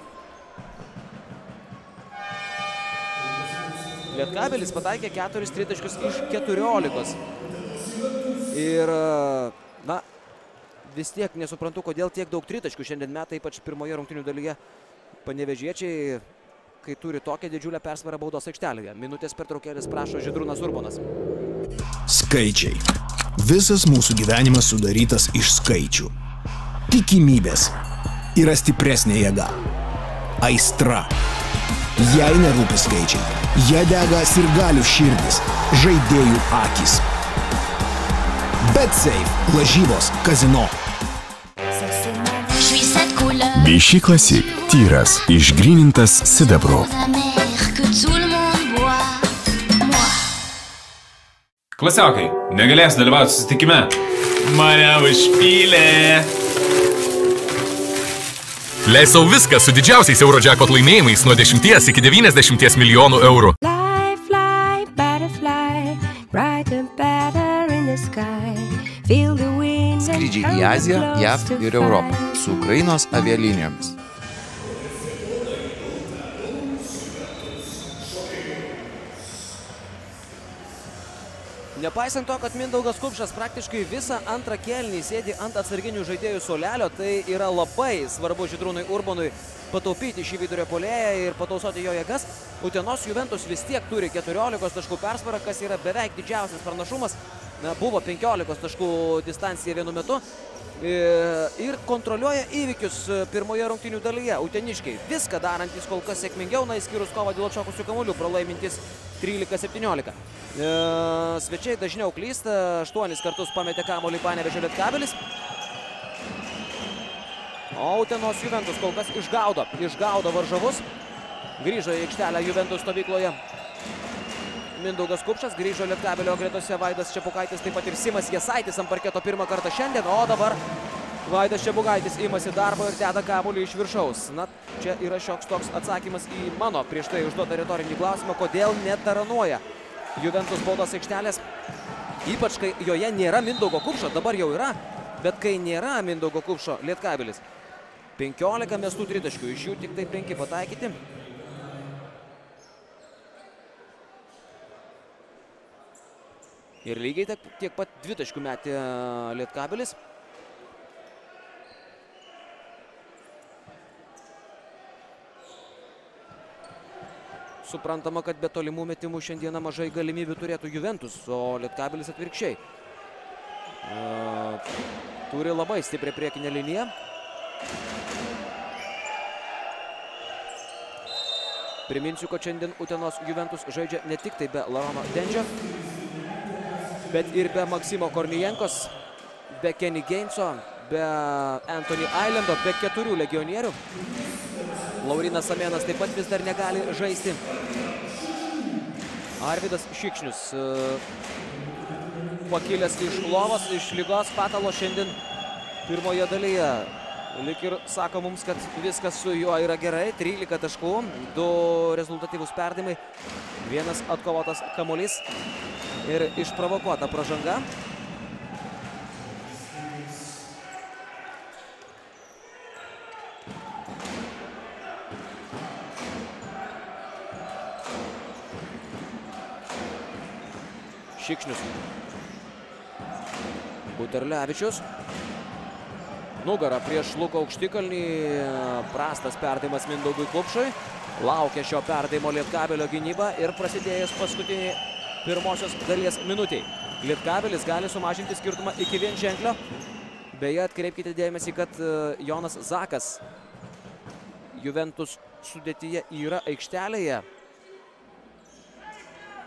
Lietkabelis pataikė 4 tritaškius iš 14. Ir, na, vis tiek nesuprantu, kodėl tiek daug tritaškių šiandien metai, ypač pirmoje rungtynių dalyje panevėžiečiai, kai turi tokią didžiulę persvarą baudos aikštelėje. Minutės pertraukėlės prašo Žydrūnas Urbonas. Skaičiai. Visas mūsų gyvenimas sudarytas iš skaičių. Tikimybės yra stipresnė jėga. Aistra. Jei nerūpi skaičiai, jie dega sirgalių širdis, žaidėjų akis. BetSafe, lažybos, kazino. Vichy Classic. Tyras, išgrynintas sidabru. Klasiokai, negalės dalyvauti susitikime. Mane užpylė. Leis sau viską su didžiausiais Eurojackpot laimėjimais nuo 10 iki 90 milijonų eurų. Skrydžiai į Aziją, JAV ir Europą su Ukrainos avialinijomis. Nepaisant to, kad Mindaugas Kupšas praktiškai visą antrą kėlinį sėdi ant atsarginių žaidėjų suolelio, tai yra labai svarbu Žydrūnui Urbonui pataupyti šį vidurio puolėją ir patausoti jo jėgas. Utenos Juventus vis tiek turi 14 taškų persvarą, kas yra beveik didžiausias pranašumas. Buvo 15 taškų distancija vienu metu ir kontroliuoja įvykius pirmoje rungtynių dalyje. Uteniškiai viską darantis kol kas sėkmingiau, išskyrus kovą dėl atšokusių kamuolių, pralaimintis 13-17. Svečiai dažniau klysta, 8 kartus pametė kamuolį Panevėžio Lietkabelis. O Utenos Juventus kol kas išgaudo varžovus. Grįžo į aikštelę Juventus stovykloje Mindaugas Kupšas, grįžo Lietkabelio gretose Vaidas Čepukaitis, taip pat ir Simas Jasaitis ant parketo pirmą kartą šiandien, o dabar Vaidas Čepukaitis imasi darbo ir deda kamuolį iš viršaus. Na, čia yra šioks toks atsakymas į mano prieš tai užduotą retorinį klausimą, kodėl netaranuoja Juventus baudos aikštelės, ypač kai joje nėra Mindaugo Kupšo, dabar jau yra, bet kai nėra Mindaugo Kupšo Lietkabelis. 15 mestų tritaškių, iš jų tik tai 5 pataikyti. Ir lygiai tiek pat 2 taškų metė Lietkabelis. Suprantama, kad be tolimų metimų šiandieną mažai galimybių turėtų Juventus, o Lietkabelis atvirkščiai. Turi labai stiprią priekinę liniją. Priminsiu, kad šiandien Utenos Juventus žaidžia ne tik tai be Larono Dendžio, bet ir be Maksimo Kornijenkos, be Kenny Gainso, be Anthony Islando, be 4 legionierių. Laurinas Samėnas taip pat vis dar negali žaisti. Arvydas Šikšnius pakilęs iš lovos, iš lygos patalo šiandien pirmoje dalyje. Lik ir sako mums, kad viskas su juo yra gerai. 13 taškų, 2 rezultatyvūs perdavimai, 1 atkovotas kamuolys ir išprovokuota pražanga. Šikšnius. Buterlevičius. Nugara prieš Luko Aukštikalnį. Prastas perdavimas Mindaugui Kupšui. Laukia šio perdavimo Lietkabelio gynyba ir prasidėjus paskutiniai pirmosios dalies minutiai. Lietkabelis gali sumažinti skirtumą iki vienženklio. Beje, atkreipkite dėmesį, kad Jonas Zakas Juventus sudėtyje yra aikštelėje.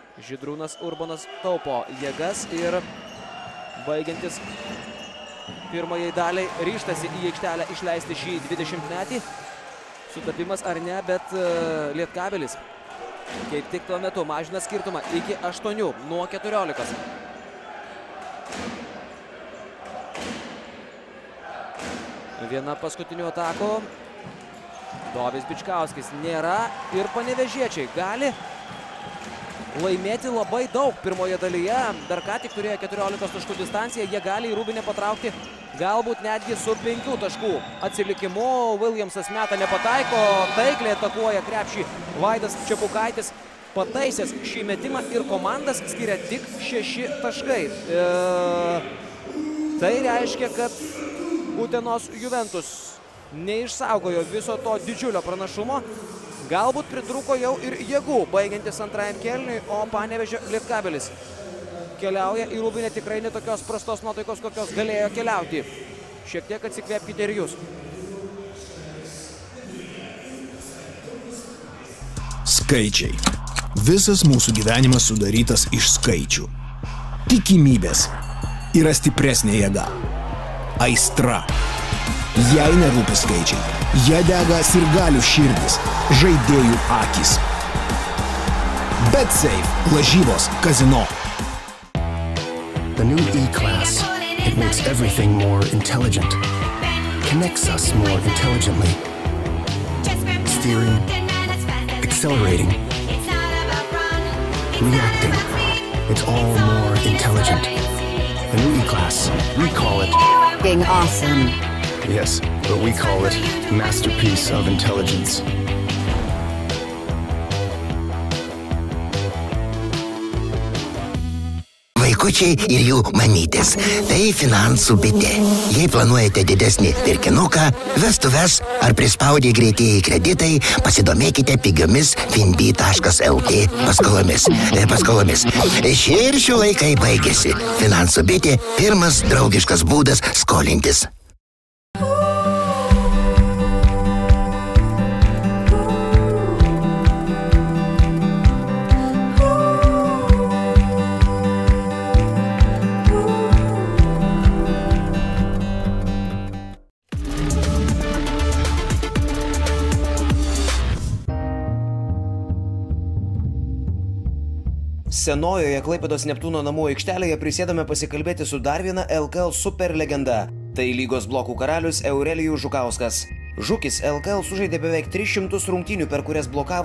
Žydrūnas Urbonas taupo jėgas ir baigiantis pirmajai daliai ryžtasi į aikštelę išleisti šį 20-metį. Sutapimas ar ne, bet Lietkabelis kaip tik tuo metu mažina skirtumą iki 8 nuo 14. Viena paskutinių atakų. Dovis Bičkauskis nėra ir panevėžiečiai gali laimėti labai daug pirmoje dalyje. Dar ką tik turėjo 14 taškų distanciją. Jie gali į rūbinę patraukti galbūt netgi su 5 taškų atsilikimu. Williamsas meta nepataiko. Taikliai atakuoja krepšį Vaidas Čepukaitis. Pataisęs šį metimą ir komandas skiria tik 6 taškai. Tai reiškia, kad Utenos Juventus neišsaugojo viso to didžiulio pranašumo. Galbūt pritrūko jau ir jėgų baigiantis antrajam kėliniui, o Panevėžio Lietkabelis keliauja į rūbinę tikrai netokios prastos nuotaikos, kokios galėjo keliauti. Šiek tiek atsikvėpkite ir jūs. Skaičiai. Visas mūsų gyvenimas sudarytas iš skaičių. Tikimybės yra stipresnė jėga. Aistra. Jei nerūpi skaičiai, jie dega sirgalių širdis, žaidėjų akys. BetSafe. Lažybos. Kazino. The new E-Class. It makes everything more intelligent. Connects us more intelligently. Steering. Accelerating. Reacting. It's all more intelligent. The new E-Class. We call it... Awesome. Yes, but we call it Masterpiece of Intelligence. Vaikučiai ir jų mamytės. Tai finansų bitė. Jei planuojate didesnį pirkinuką, vestuves ar prispaudė greitieji kreditai, pasidomėkite pigiomis finbi.lt paskolomis. Šie ir šių laikai baigėsi. Finansų bitė – pirmas draugiškas būdas skolintis. Senojoje Klaipėdos Neptūno namų aikštelėje prisėdame pasikalbėti su dar viena LKL super legenda. Tai lygos blokų karalius Eurelijus Žukauskas. Žukis LKL sužaidė beveik 300 rungtynių, per kurias blokavo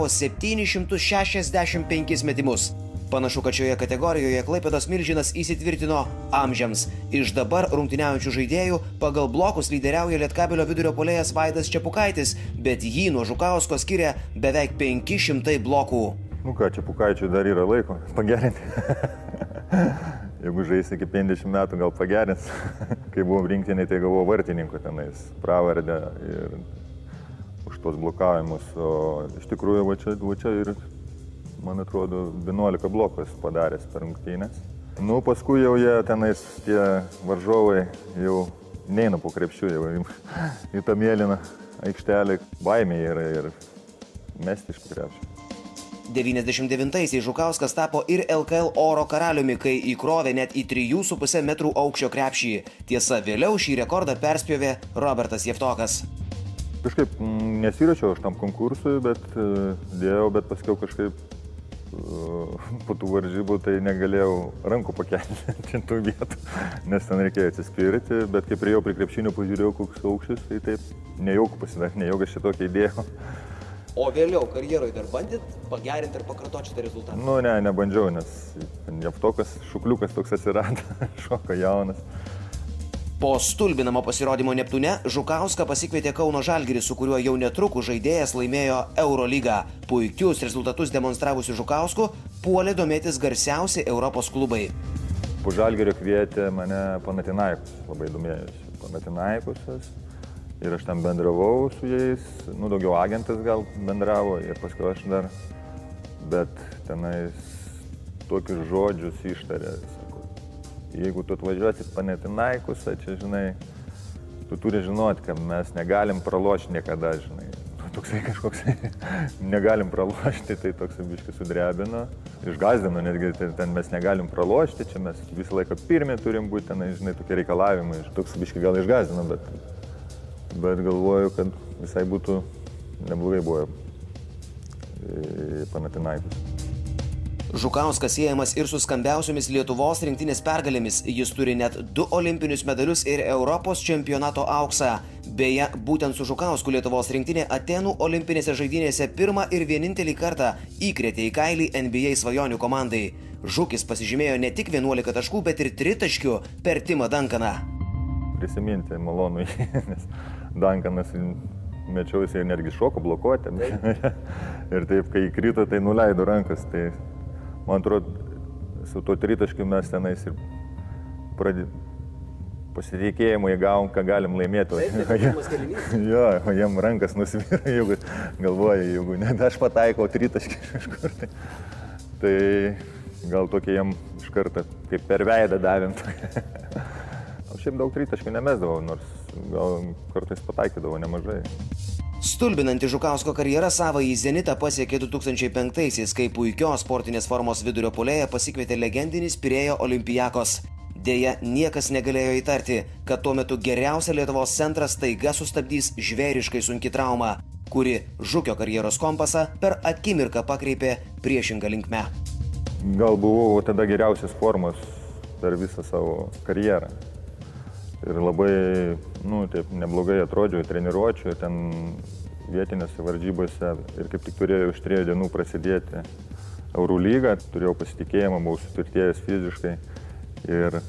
765 metimus. Panašu, kad šioje kategorijoje Klaipėdos milžinas įsitvirtino amžiams. Iš dabar rungtyniaujančių žaidėjų pagal blokus lyderiauja Lietkabelio vidurio puolėjas Vaidas Čepukaitis, bet jį nuo Žukausko skiria beveik 500 blokų. Nu ką, Čepukaičiui dar yra laiko pagerinti. Jeigu žais iki 50 metų, gal pagerins. Kai buvom rinktiniai, tai gavau vartininkų tenais pravardę ir už tos blokavimus. O iš tikrųjų, va čia ir, man atrodo, 11 blokas padaręs per rungtynės. Nu, paskui jau jie tenais, tie varžovai jau neina po krepšių, jau į tą mėlyną aikštelę. Baimė yra ir mesti iš krepšio. 99-aisiais Žukauskas tapo ir LKL oro karaliumi, kai įkrovė net į 3,5 metrų aukščio krepšį. Tiesa, vėliau šį rekordą perspjovė Robertas Jeftokas. Kažkaip nesirašiau aš tam konkursui, bet paskiau kažkaip po tų varžybų tai negalėjau rankų pakelti tų vietų, nes ten reikėjo atsispirti, bet kai priėjau prie krepšinio, pažiūrėjau, koks aukštis, tai taip nejauku pasidarė, nejauku aš šitokią idėją. O vėliau karjeroje dar bandėt pagerinti ir pakartoti šitą rezultatą? Nu, ne, nebandžiau, nes Jeftokas šukliukas toks atsirado, šoko jaunas. Po stulbinamo pasirodymo Neptūne Žukauską pasikvietė Kauno Žalgiris, su kuriuo jau netrukus žaidėjas laimėjo Eurolygą. Puikius rezultatus demonstravusių Žukauskų puolė domėtis garsiausi Europos klubai. Po Žalgirio kvietė mane Panathinaikos, labai domėjusi Panathinaikosas. Ir aš ten bendravau su jais, nu daugiau agentas gal bendravo ir paskui aš dar, bet tenais tokius žodžius ištarė, sako, jeigu tu atvažiuosi Panathinaikosą, čia žinai, tu turi žinoti, kad mes negalim pralošti niekada, žinai, toksai kažkoks negalim pralošti, tai toks biškai sudrebino, išgazdino, netgi ten mes negalim pralošti, čia mes visą laiką pirmi turim būti, ten, žinai, tokie reikalavimai, toks biškai gal išgazdino, bet galvoju, kad visai būtų neblogai buvo Panathinaikos. Žukauskas siejamas ir su skambiausiomis Lietuvos rinktinės pergalėmis. Jis turi net 2 olimpinius medalius ir Europos čempionato auksą. Beje, būtent su Žukausku Lietuvos rinktinė Atenų olimpinėse žaidynėse pirmą ir vienintelį kartą įkrėtė į kailį NBA svajonių komandai. Žukis pasižymėjo ne tik 11 taškų, bet ir 3 taškių per Timą Duncaną. Prisiminti malonu, nes Duncanas mečiausi ir netgi šoko blokuoti. Ir taip, kai įkrito, tai nuleido rankas. Tai man atrodo, su tuo 3 taškiu mes tenais ir pasitikėjimą įgavom, ką galim laimėti. Jo, o jiem rankas nusvyra, jeigu galvoja, jeigu ne, aš pataikau 3 taškį kažkur. Tai gal tokie jiem iš karto kaip per veidą davėm. O šiaip daug 3 taškių nemesdavau, nors gal kartais pataikydavau nemažai. Stulbinanti Žukausko karjera savąjį zenitą pasiekė 2005-aisiais, kai puikios sportinės formos vidurio puolėją pasikvietė legendinis Pirėjo Olympiakos. Deja, niekas negalėjo įtarti, kad tuo metu geriausia Lietuvos centras staiga sustabdys žvėriškai sunki trauma, kuri Žukio karjeros kompasą per akimirką pakreipė priešingą linkme. Gal buvau tada geriausios formos per visą savo karjerą. Ir labai, taip neblogai atrodžiau treniruočių, ten vietinėse varžybose ir kaip tik turėjau iš 3 dienų prasidėti Eurolygą, turėjau pasitikėjimą, buvau suturtėjęs fiziškai ir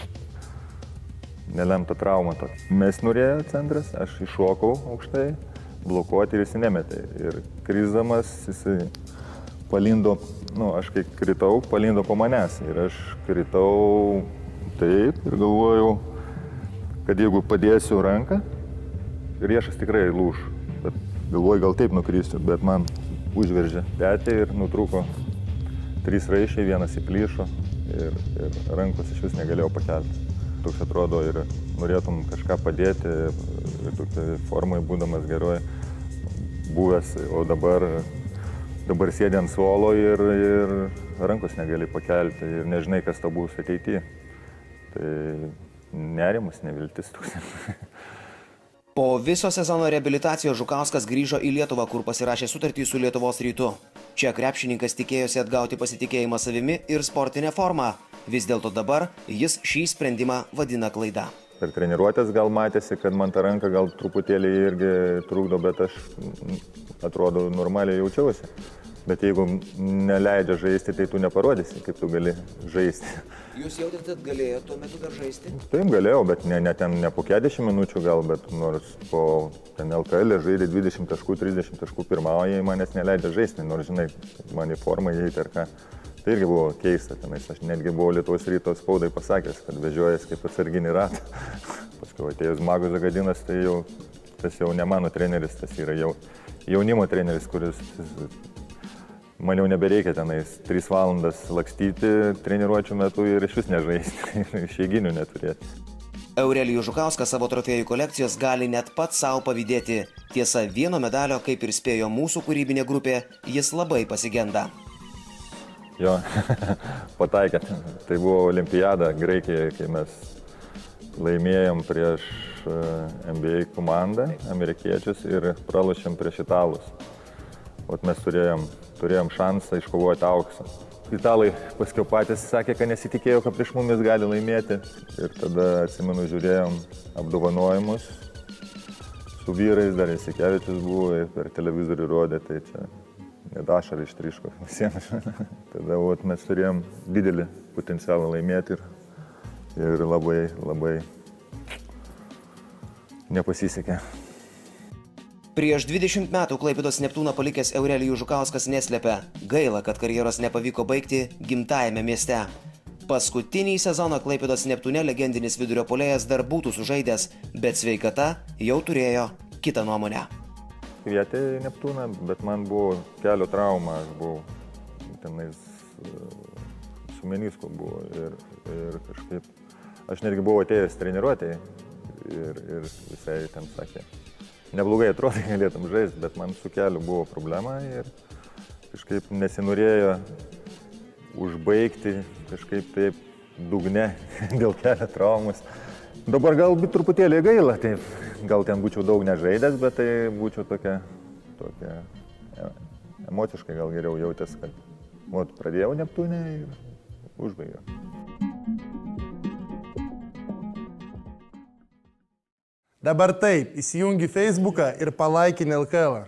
nelemta trauma tokia. Mes norėjo centras, aš iššokau aukštai, blokuoti ir jis nemetė. Ir krizdamas jisai palindo, aš kai kritau, palindo po manęs ir aš kritau taip ir galvojau, kad jeigu padėsiu ranką, riešas tikrai lūš, bet galvoju, gal taip nukrysiu, bet man užveržė petį ir nutrūko 3 raiščiai, 1 įplyšo ir rankos iš vis negalėjau pakelti. Toks atrodo ir norėtum kažką padėti ir tokia formai būdamas geroj buvęs, o dabar sėdė ant suolo ir rankos negali pakelti ir nežinai, kas tau bus ateityje. Tai nerimas, neviltis toks. Po viso sezono reabilitacijos Žukauskas grįžo į Lietuvą, kur pasirašė sutartį su Lietuvos Rytu. Čia krepšininkas tikėjosi atgauti pasitikėjimą savimi ir sportinę formą. Vis dėlto dabar jis šį sprendimą vadina klaida. Per treniruotės gal matėsi, kad man ta ranka gal truputėlį irgi trukdo, bet aš atrodo normaliai jaučiausi. Bet jeigu neleidžia žaisti, tai tu neparodysi, kaip tu gali žaisti. Jūs jautėte, kad galėjo tuo metu dar žaisti? Taip, galėjau, bet ne po 40 minučių gal, bet nors po LKL žaidė 20 taškų, 30 taškų pirmauja, manęs neleidžia žaisti, nors žinai, man į formą įeiti ar ką. Tai irgi buvo keista, tenais aš netgi buvau Lietuvos Ryto spaudai pasakęs, kad vežiojas kaip atsarginį ratą. Paskui atėjus Magus Zagadinas, tai tas jau ne mano treneris, tas yra jau jaunimo treneris, kuris man jau nebereikia tenais 3 valandas lakstyti treniruočių metu ir iš vis nežaisti, išeiginių neturėti. Eurelijus Žukauskas savo trofėjų kolekcijos gali net pats savo pavydėti. Tiesa, vieno medalio, kaip ir spėjo mūsų kūrybinė grupė, jis labai pasigenda. Jo, pataikė. Tai buvo olimpiada Graikijoje, kai mes laimėjom prieš NBA komandą, amerikiečius ir pralošėm prieš italus. Ot mes turėjom šansą iškovoti auksą. Italai paskiau patys sakė, kad nesitikėjo, kad prieš mumis gali laimėti. Ir tada, atsimenu, žiūrėjom apdovanojimus su vyrais, dar Jasikevičius buvo ir per televizorių rodė, tai čia net ašarą ištryško visiems. Tada mes turėjom didelį potencialą laimėti ir labai nepasisekė. Prieš 20 metų Klaipėdos Neptūną palikęs Eurelijus Žukauskas neslepia. Gaila, kad karjeros nepavyko baigti gimtajame mieste. Paskutinį sezoną Klaipėdos Neptūne legendinis vidurio puolėjas dar būtų sužaidęs, bet sveikata jau turėjo kitą nuomonę. Kvietė į Neptūną, bet man buvo kelio trauma, aš buvau tenais su menisku buvo ir kažkaip, aš netgi buvau atėjęs treniruotėje ir visai ten sakė, neblogai atrodo, galėtum žaisti, bet man su keliu buvo problema ir kažkaip nesinorėjo užbaigti kažkaip taip dugne dėl kelio traumas. Dabar galbūt truputėlį gaila, tai gal ten būčiau daug nežaidęs, bet tai būčiau tokia emociškai gal geriau jautęs, kad pradėjau Neptūne ir užbaigiau. Dabar taip, įsijungi Facebooką ir palaikini LKL.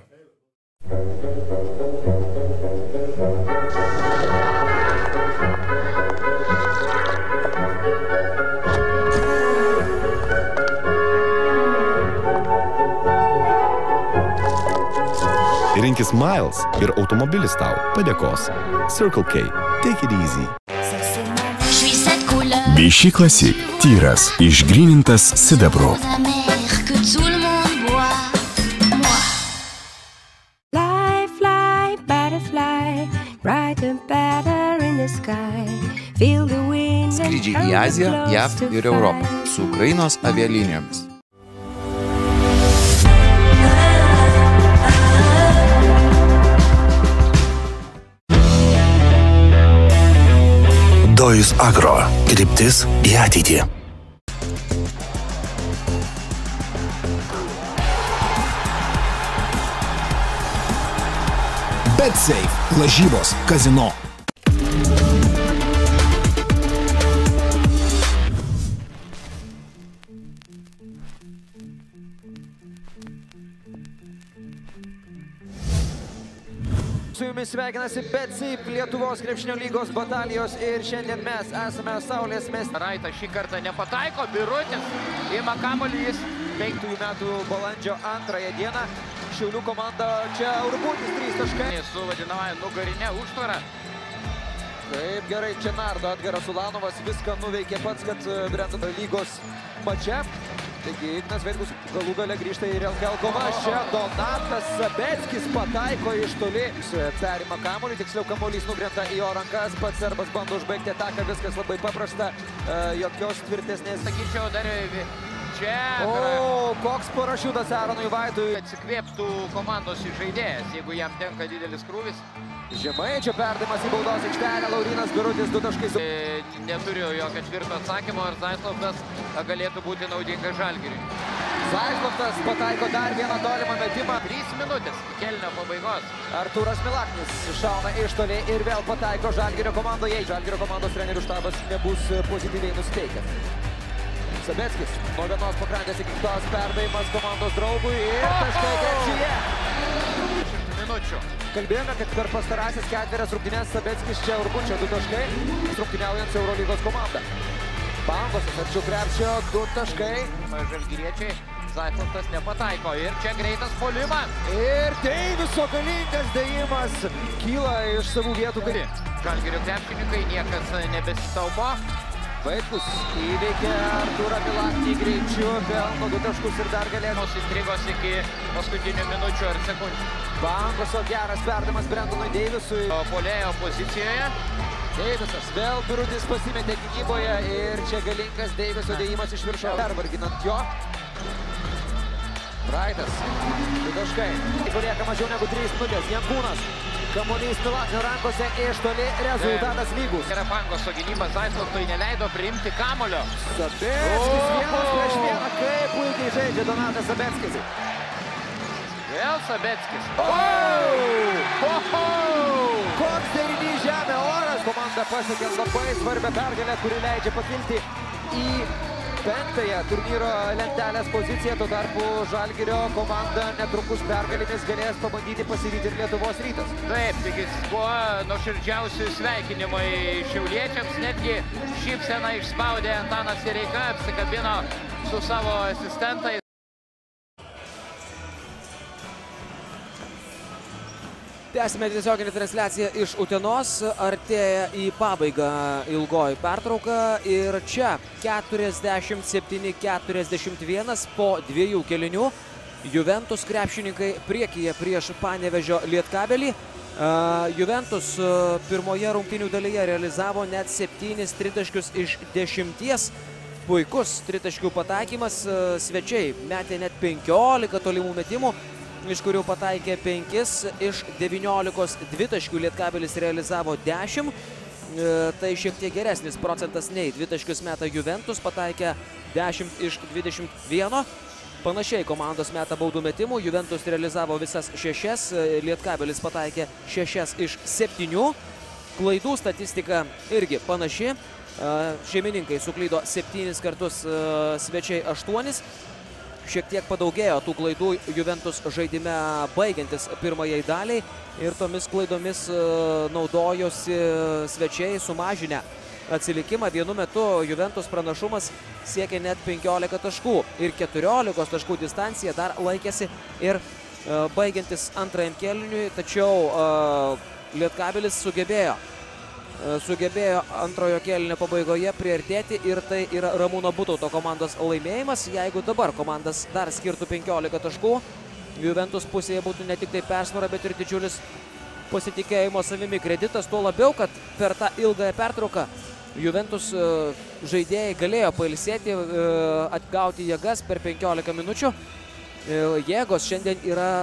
Rinkis Miles ir automobilis tau padėkos. Circle K. Take it easy. Vichy Classic. Tyras, išgrynintas sidabru. Skrydžiai į Aziją, JAV ir Europą su Ukrainos avialinijomis. Dojus Agro. Kryptis į ateitį. BetSafe. Lažybos. Kazino. Su jumis sveikinasi BetSafe, Lietuvos krepšinio lygos batalijos ir šiandien mes esame Saulės mieste. Raitas šį kartą nepataiko, Birutis ima kamuolį, jis 5 metų balandžio 2 dieną. Šiaulių komanda čia Urbutis 3 taškai. Su vadinamąja nugarinė užtvara. Taip gerai, čia nardo Edgaras Ulanovas, viską nuveikė pats, kad Brendono lygos mače. Taigi Ignas Vaitkus galų gale grįžta į LKL kovą. Čia Donatas Sabeckis pataiko iš toli. Perima kamuolį, tiksliau kamuolys nukrenta į jo rankas. Pats serbas bando užbaigti ataką, viskas labai paprasta. Jokios tvirtesnės. Sakyčiau, dar čia... O, koks parašiutas Aronui Vaitui. Atsikvėptų komandos žaidėjas, jeigu jam tenka didelis krūvis. Žemaičio perdavimas į baudos aikštelę, Laurynas Birutis 2 taškai. Neturiu jokio tvirto atsakymo, ar Zaislovas galėtų būti naudingas Žalgiriui. Zaislovas pataiko dar vieną tolimą metimą. 3 minutės iki kėlinio pabaigos. Artūras Milaknis šauna iš toli ir vėl pataiko Žalgirio komandoje. Žalgirio komandos trenerių štabas nebus pozityviai nusiteikęs. Sabeckis nuo vienos pakrantės iki kitos perdavimas komandos draugui ir taškai krepšyje. Kalbėjome, kad per pastarąsias 4 rungtynes Sabeckis čia Urbučio 2 taškai, rungtyniaujant su Eurolygos komanda. Pangosas arčiau krepšio 2 taškai. Žalgiriečiai, Zaislovas nepataiko ir čia greitas puolimas. Ir Deiviso galingas dėjimas kyla iš savų vietų. Žalgirio krepšininkai niekas nebesitaupo. Vaitkus įveikė Artūrą Milaknį greičiu, pelno 2 taškus ir dar galėtos intrigos iki paskutinių minučių ar sekundžių. Bangoso geras perdavimas Brendonui Deivisui. Puolėjo pozicijoje. Deivisas vėl Birutis pasimetė gynyboje ir čia galingas Deiviso dėjimas iš viršaus. Pervarginant jo. Raitas. 2 taškai. Jeigu lieka mažiau negu 3 minutės. Jankūnas. Kamuolys Milaknio rankose iš toli, rezultatas lygus. Yra Pangoso gynyba, Zaislovui neleido priimti kamulio. Sabeckis 1-1, kaip puikiai žaidžia Donatas Sabeckis. Vėl Sabeckis. Koks derinys žemė oras. Komanda pasiekė labai svarbią pergalę, kuri leidžia pakilti į 5-ąją turnyro lentelės poziciją. Tuo tarpu Žalgirio komanda netrukus pergalėmis galės pabandyti pasivyti ir Lietuvos Rytas. Taip, taigi buvo nuoširdžiausi sveikinimai šiauliečiams. Netgi šypseną išspaudė Antanas Sireika, apsikabino su savo asistentais. Tęsime tiesioginį transliaciją iš Utenos, artėja į pabaigą ilgoji pertrauka ir čia 47-41 po 2 kėlinių Juventus krepšininkai priekyje prieš Panevėžio Lietkabelį. Juventus pirmoje rungtynių dalyje realizavo net 7 tritaškius iš 10. puikus tritaškių pataikymas. Svečiai metė net 15 tolimų metimų, iš kurių pataikė 5 iš 19 dvitaškių. Lietkabelis realizavo 10. Tai šiek tiek geresnis procentas nei dvitaškius meta Juventus, pataikė 10 iš 21. Panašiai komandos meta baudų metimų, Juventus realizavo visas 6, Lietkabelis pataikė 6 iš 7. Klaidų statistika irgi panaši, šeimininkai suklydo 7 kartus, svečiai 8. Šiek tiek padaugėjo tų klaidų Juventus žaidime baigiantis pirmajai daliai ir tomis klaidomis naudojosi svečiai sumažinę atsilikimą. Vienu metu Juventus pranašumas siekia net 15 taškų ir 14 taškų distancija dar laikėsi ir baigiantis antrajam kėliniui, tačiau Lietkabelis sugebėjo antrojo kėlinio pabaigoje priartėti ir tai yra Ramūno Butauto komandos laimėjimas. Jeigu dabar komandas dar skirtų 15 taškų, Juventus pusėje būtų ne tik tai persvara, bet ir didžiulis pasitikėjimo savimi kreditas, tuo labiau, kad per tą ilgąją pertrauką Juventus žaidėjai galėjo pailsėti, atgauti jėgas per 15 minučių. Jėgos šiandien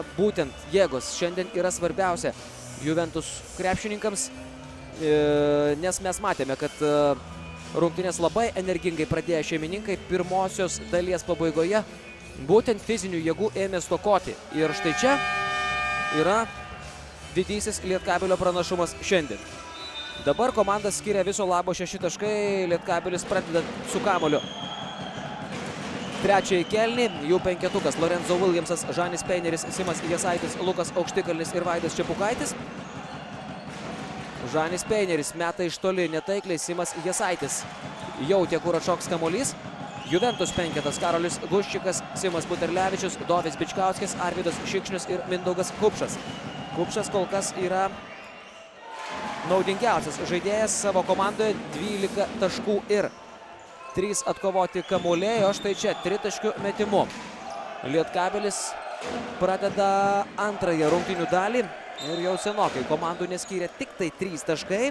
yra svarbiausia Juventus krepšininkams, nes mes matėme, kad rungtynės labai energingai pradėjo šeimininkai, pirmosios dalies pabaigoje būtent fizinių jėgų ėmė stokoti. Ir štai čia yra didysis Lietkabelio pranašumas šiandien. Dabar komanda skiria viso labo 6 taškai, Lietkabelis pradeda su kamuoliu. Trečiąjį kėlinį, jų penketukas: Lorenzo Williamsas, Žanis Peineris, Simas Jasaitis, Lukas Aukštikalnis ir Vaidas Čepukaitis. Žanis Peineris meta iš toli netaikliai, Simas Jasaitis jautė, kur atšoks kamuolys. Juventus penketas: Karolis Guščikas, Simas Buterlevičius, Dovis Bičkauskis, Arvydas Šikšnius ir Mindaugas Kupšas. Kupšas kol kas yra naudingiausias žaidėjas savo komandoje, 12 taškų ir 3 atkovoti kamuoliai, o štai čia tritaškių metimu Lietkabelis pradeda antrąją rungtynių dalį ir jau senokai komandų neskyrė tik tai 3 taškai.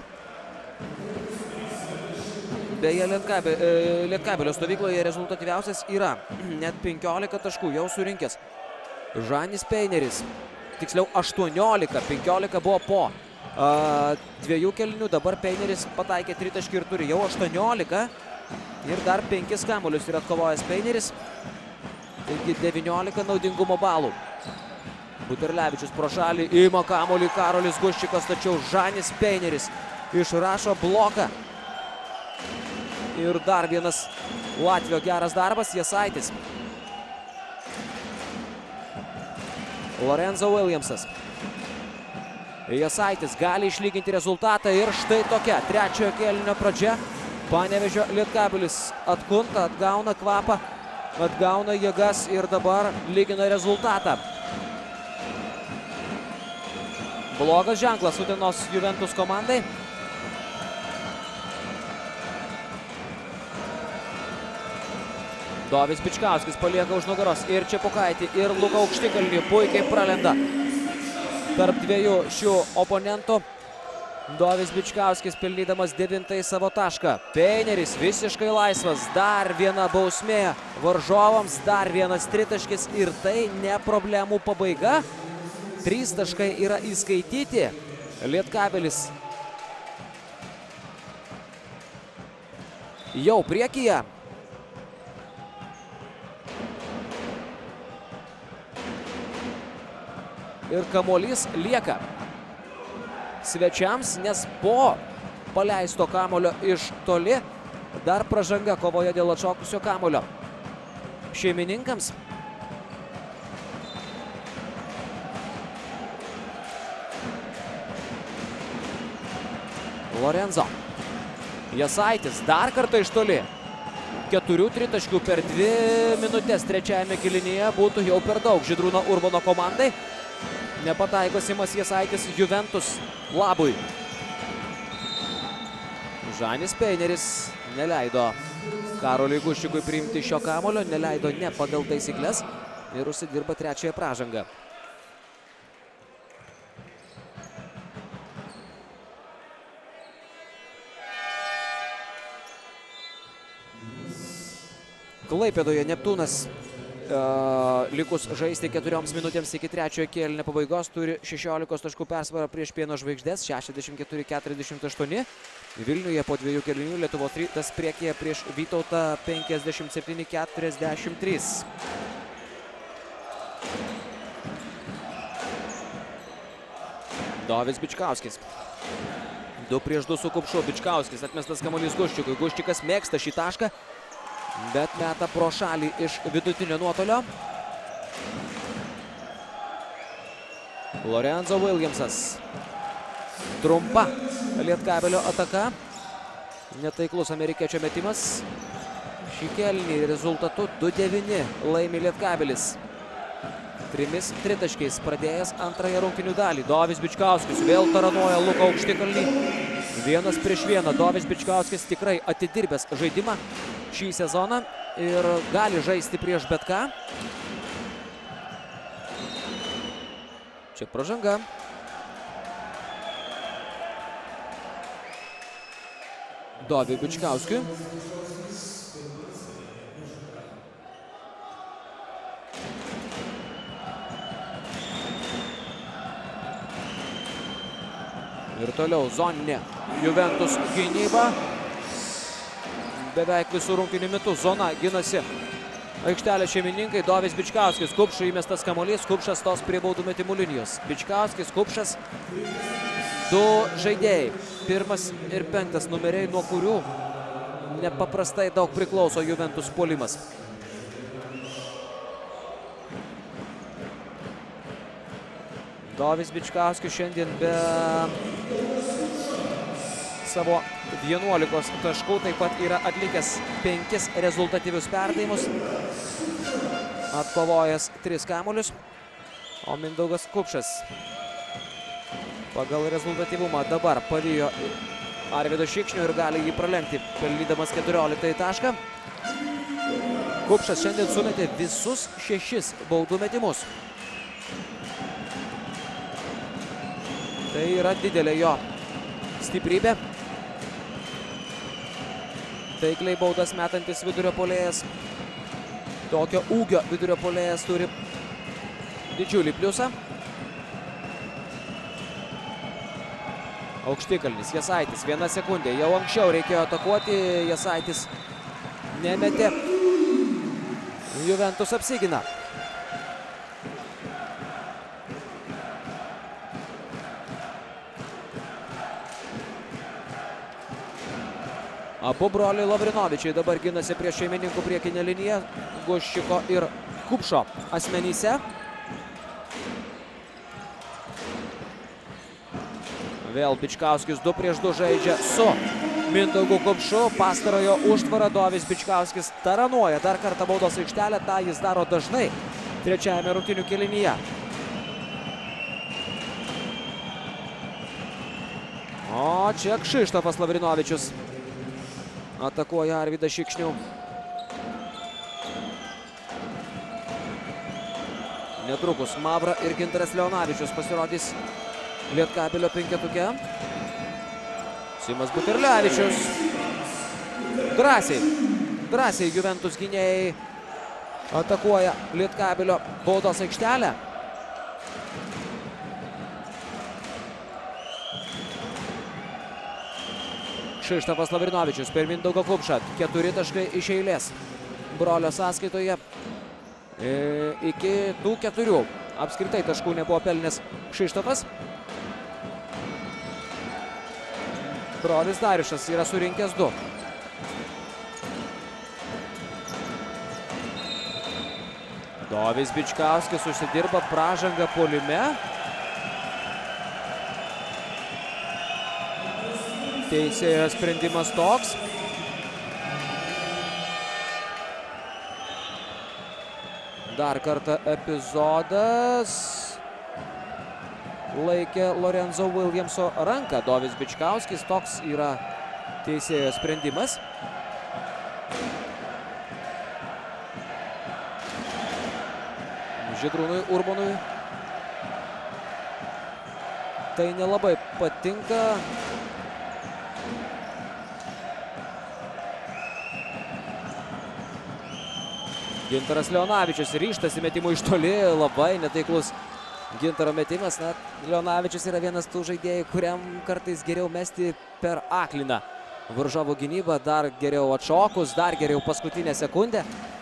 Beje, Lietkabelio stovykloje rezultatyviausias yra net 15 taškų jau surinkęs Žanis Peineris. Tiksliau 18, 15 buvo po 2 kėlinių, dabar Peineris pataikė 3 taškį ir turi jau 18 ir dar 5 kamuolius yra atkovojęs Peineris. Taigi 19 naudingumo balų. Buterlevičius pro šalį ima kamuolį Karolis Guščikas, tačiau Žanis Peineris išrašo bloką. Ir dar vienas Latvio geras darbas, Jasaitis. Lorenzo Williamsas. Jasaitis gali išlyginti rezultatą ir štai tokia trečiojo kėlinio pradžia. Panevėžio Lietkabelis atkunta, atgauna kvapą, atgauna jėgas ir dabar lygina rezultatą. Blogas ženklas Utenos Juventus komandai. Dovis Bičkauskis palieka už nugaros ir Čepukaitį, ir Luką Aukštikalnį. Puikiai pralenda tarp dviejų šių oponentų. Dovis Bičkauskis pelnydamas 9 savo tašką. Peineris visiškai laisvas. Dar viena bausmė varžovams, dar vienas tritaškis ir tai ne problemų pabaiga. 3 taškai yra įskaityti. Lietkabelis jau priekyje. Ir kamuolys lieka svečiams, nes po paleisto kamuolio iš toli dar pražanga kovoje dėl atšokusio kamuolio šeimininkams. Lorenzo. Jasaitis dar kartą iš toli. 4 tritaškių per 2 minutės trečiajame kėlinyje būtų jau per daug Žydrūno Urbano komandai. Nepataiko Simas Jasaitis Juventus labui. Žanis Peineris neleido Karoliui Guščikui priimti šio kamuolio, neleido ne pagal taisyklės ir užsidirba trečiąją pražangą. Klaipėdoje Neptūnas likus žaisti 4 minutėms iki trečiojo kėlinio pabaigos turi 16 taškų persvarą prieš Pieno Žvaigždės, 64-48. Vilniuje po 2 kėlinių Lietuvos Rytas priekyje prieš Vytautą 57-43. Dovis Bičkauskis. 2-2 su Kupšu. Bičkauskis atmestas kamuolys Guščikui. Guščikas mėgsta šį tašką, bet meta pro šalį iš vidutinio nuotolio. Lorenzo Williamsas. Trumpa Lietkabelio ataka. Netaiklus amerikiečio metimas. Šį kėlinį rezultatu 2-9 laimi Lietkabelis. 3 tritaškiais pradėjęs antrąją rungtynių dalį. Dovis Bičkauskis vėl taranoja Luką Aukštikalnį. 1-1. Dovis Bičkauskis tikrai atidirbęs žaidimą šį sezoną ir gali žaisti prieš bet ką. Čia pražanga. Doviui Bičkauskiui. Ir toliau zoninė Juventus gynyba. Beveik visų rungtynių metu zona ginasi aikštelės šeimininkai. Dovis Bičkauskis, Kupšui įmestas kamuolys, Kupšas stos prie baudų metimų linijos. Bičkauskis, Kupšas, 2 žaidėjai, 1 ir 5 numeriai, nuo kurių nepaprastai daug priklauso Juventus puolimas. Dovis Bičkauskis šiandien be savo 11 taškų, taip pat yra atlikęs 5 rezultatyvius perdavimus, atkovojęs 3 kamuolius, o Mindaugas Kupšas pagal rezultatyvumą dabar pavijo Arvydo Šikšnio ir gali jį pralenkti, pelnydamas 14 tašką. Kupšas šiandien sumetė visus 6 baudų metimus. Tai yra didelė jo stiprybė. Taikliai baudas metantis vidurio puolėjas. Tokio ūgio vidurio puolėjas turi didžiulį pliusą. Aukštikalnis, Jasaitis, 1 sekundė. Jau anksčiau reikėjo atakuoti, Jasaitis nemetė. Juventus apsigina. Abu broliai Lavrinovičiai dabar ginasi prieš šeimininkų priekinę liniją Guščiko ir Kupšo asmenyse. Vėl Bičkauskis 2-2 žaidžia su Mindaugu Kupšu. Pastarojo užtvarą Dovis Bičkauskis taranuoja dar kartą baudos aikštelę. Ta jis daro dažnai trečiajame rungtynių kėlinyje. O čia Kšištofas Lavrinovičius atakuoja Arvydą Šikšnių. Netrukus Mavra ir Gintaras Leonavičius pasirodys Lietkabelio penketuke. Simas Buterlevičius. Drąsiai Juventus gynėjai atakuoja Lietkabelio baudos aikštelę. Kšištofas Lavrinovičius per Mindaugą Kupšą. 4 taškai iš eilės brolio sąskaitoje. Iki tų 4 apskritai taškų nebuvo pelnęs Kšištofas. Brolis Dariušas yra surinkęs 2. Dovis Bičkauskis užsidirba pražangą puolime. Teisėjo sprendimas toks. Dar kartą epizodas. Laikė Lorenzo Williamso ranką. Dovis Bičkauskis, toks yra teisėjo sprendimas. Žydrūnui Urbanui tai nelabai patinka. Gintaras Leonavičius ryžtasi metimų iš toli, labai netaiklus Gintaro metimas. Na, Leonavičius yra vienas tų žaidėjų, kuriam kartais geriau mesti per akliną varžovų gynybą, dar geriau atšokus, dar geriau paskutinę sekundę.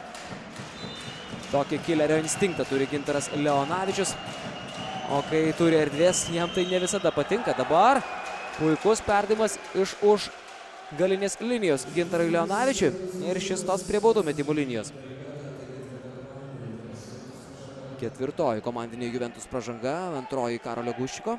Tokį killerio instinktą turi Gintaras Leonavičius, o kai turi erdvės, jam tai ne visada patinka. Dabar puikus perdavimas iš už galinės linijos Gintarui Leonavičiui ir šis tos prie baudų metimų linijos. Ketvirtoji komandinė Juventus pražanga, antroji Karolio Guščiko.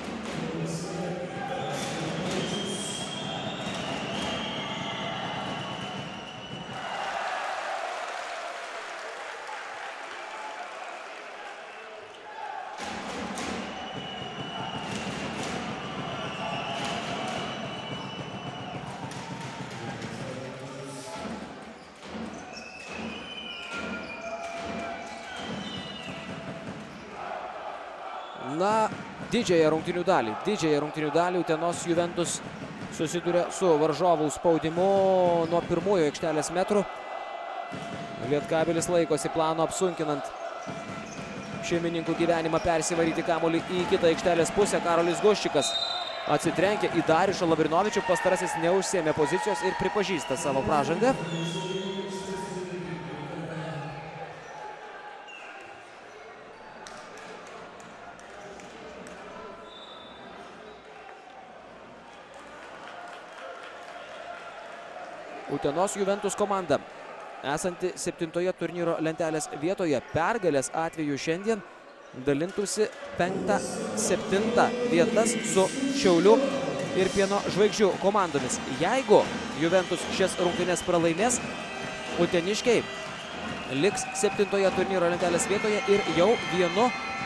Na, didžiąją rungtynių dalį Utenos Juventus susiduria su varžovų spaudimu nuo pirmųjų aikštelės metrų. Lietkabelis laikosi plano apsunkinant šeimininkų gyvenimą persivaryti kamuolį į kitą aikštelės pusę. Karolis Guščikas atsitrenkia į Dariušą Lavrinovičių, pastarasis neužsiėmė pozicijos ir pripažįsta savo pražangą. Utenos Juventus komanda, esanti 7-oje turnyro lentelės vietoje, pergalės atveju šiandien dalintųsi 5-7 vietas su Šiaulių ir Pieno Žvaigždžių komandomis. Jeigu Juventus šias rungtynes pralaimės, uteniškiai liks 7-oje turnyro lentelės vietoje ir jau vienu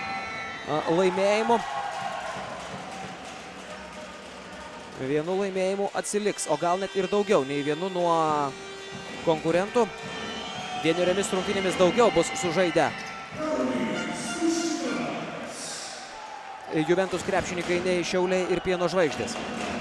laimėjimu atsiliks, o gal net ir daugiau nei vienu nuo konkurentų. Vieneriomis rungtynėmis daugiau bus sužaidę Juventus krepšininkai nei Šiauliai ir Pieno Žvaigždės.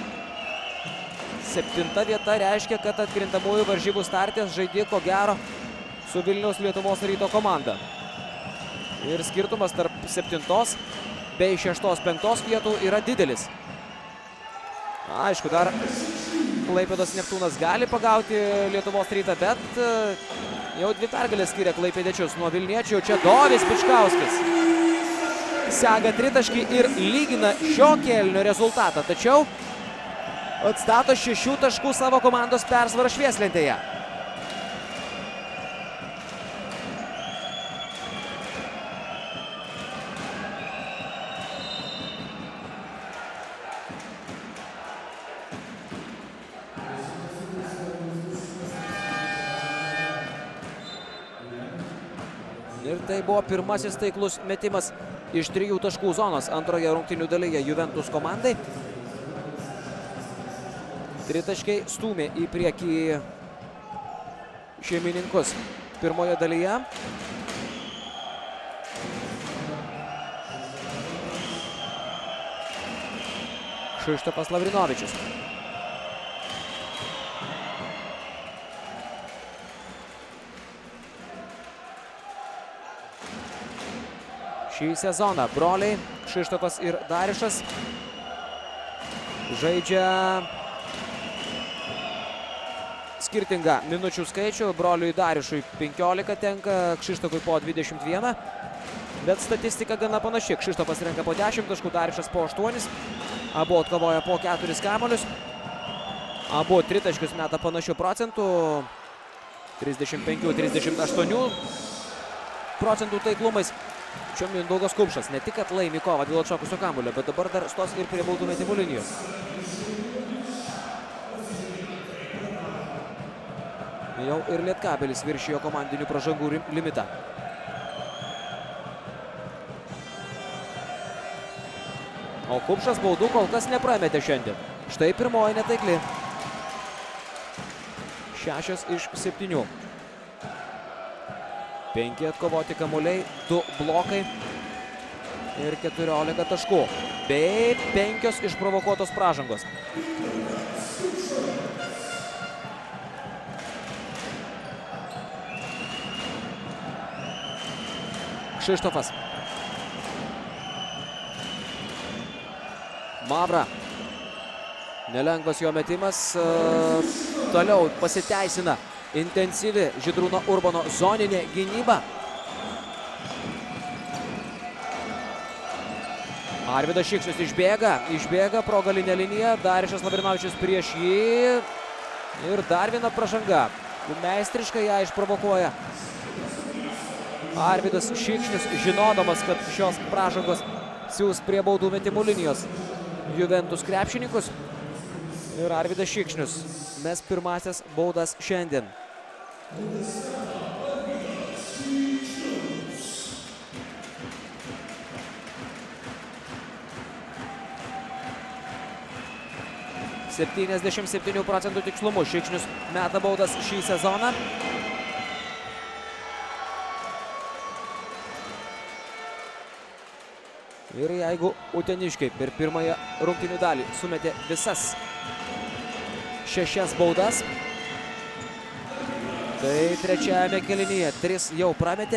7 vieta reiškia, kad atkrintamųjų varžybų startės žaidė ko gero su Vilniaus Lietuvos Ryto komanda. Ir skirtumas tarp 7 bei 6-5 vietų yra didelis. Aišku, dar Klaipėdos Neptūnas gali pagauti Lietuvos Rytą, bet jau 2 pergalės skiria klaipėdiečius nuo vilniečių. Čia Dovis Bičkauskis sega tritaškį ir lygina šio kėlinio rezultatą. Tačiau atstato 6 taškų savo komandos persvarą švieslentėje. Ir tai buvo pirmasis taiklus metimas iš 3 taškų zonos antroje rungtynių dalyje Juventus komandai. Tritaškiai stūmė į priekį šeimininkus pirmoje dalyje. Kšištofas Lavrinovičius. Šį sezoną broliai Kšištofas ir Dariušas žaidžia skirtingą minučių skaičių. Broliui Dariušui 15 tenka, Kšištofui po 21. Bet statistika gana panaši. Kšištofas renka po 10 taškų, Dariušas po 8. Abu atkovoja po 4 kamuolius. Abu tritaškius meta panašių procentų. 35-38 procentų taiklumais. Čia Mindaugas Kupšas ne tik atlaimi kovą dėl atšokusio kamuolio, bet dabar dar stos ir prie baudų metimų linijos. Jau ir Lietkabelis viršijo komandinių pražangų limitą. O Kupšas baudų kol kas neprametė šiandien. Štai pirmoji netaikli. 6 iš 7. 5 atkovoti kamuoliai, 2 blokai ir 14 taškų. Bei 5 išprovokuotos pražangos. Kšištofas. Mavra. Nelengvas jo metimas. Toliau pasiteisina intensyvi Žydrūno Urbono zoninė gynyba. Arvydas Šikšnius išbėga pro galinę liniją. Darišas Lavrinovičius prieš jį. Ir dar viena pražanga. Meistriškai ją išprovokuoja Arvydas Šikšnius, žinodamas, kad šios pražangos siūs prie baudų metimų linijos Juventus krepšininkus. Ir Arvydas Šikšnius mes pirmasias baudas šiandien. %77 tikslumu Šikšnius meta baudas šį sezoną. Ir jeigu uteniškiai per pirmąją rungtynių dalį sumetė visas 6 baudas, tai trečiajame kėlinyje 3 jau prametė.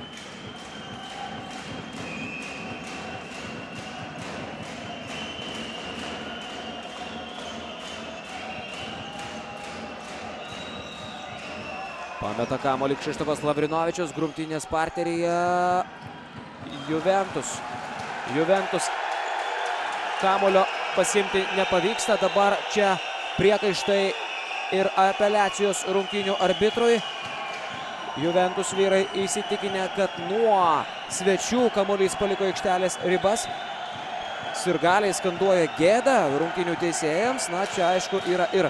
Pameta kamuolį Kšištofas Lavrinovičius, grumtynės parteryje Juventus. Juventus kamuolio pasiimti nepavyksta. Dabar čia priekaištai ir apeliacijos rungtynių arbitrui. Juventus vyrai įsitikinę, kad nuo svečių kamuolys paliko aikštelės ribas. Sirgaliai skanduoja gėdą rungtynių teisėjams. Na, čia aišku yra ir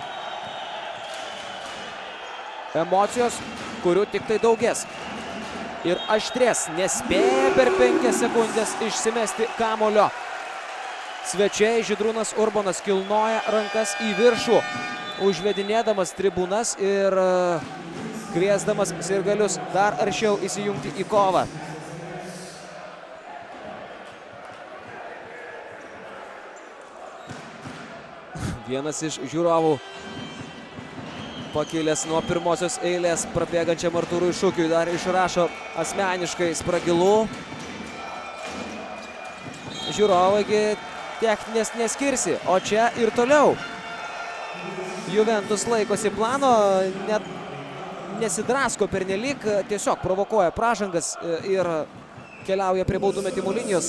emocijos, kurių tik tai daugės. Ir aštrės, nespėja per 5 sekundės išsimesti kamuolio. Svečiai Žydrūnas Urbonas kilnoja rankas į viršų, užvedinėdamas tribūnas ir kviesdamas sirgalius dar aršiau įsijungti į kovą. Vienas iš žiūrovų pakilęs nuo pirmosios eilės prabėgančiam Artūrui Šukiui dar išrašo asmeniškai spragilų. Žiūrovai techninės neskirsi, o čia ir toliau. Juventus laikosi plano, net nesidrasko pernelyg, tiesiog provokuoja pražangas ir keliauja prie baudų metimų linijos.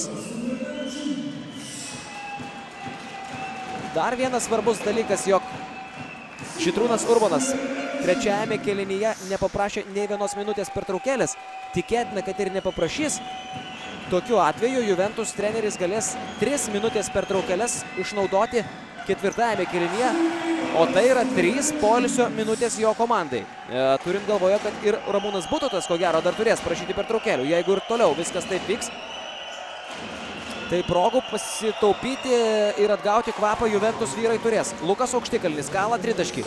Dar vienas svarbus dalykas, jog Žydrūnas Urbonas trečiajame kėlinyje nepaprašė nei vienos minutės pertraukėlės. Tikėtina, kad ir nepaprašys. Tokiu atveju Juventus treneris galės 3 minutės pertraukėlės išnaudoti ketvirtajame kėlinyje, o tai yra 3 poilsio minutės jo komandai. Turint galvoje, kad ir Ramūnas Butautas ko gero dar turės prašyti pertraukėlių. Jeigu ir toliau viskas taip vyks, tai progų pasitaupyti ir atgauti kvapą Juventus vyrai turės. Lukas Aukštikalnis kala tritaškį.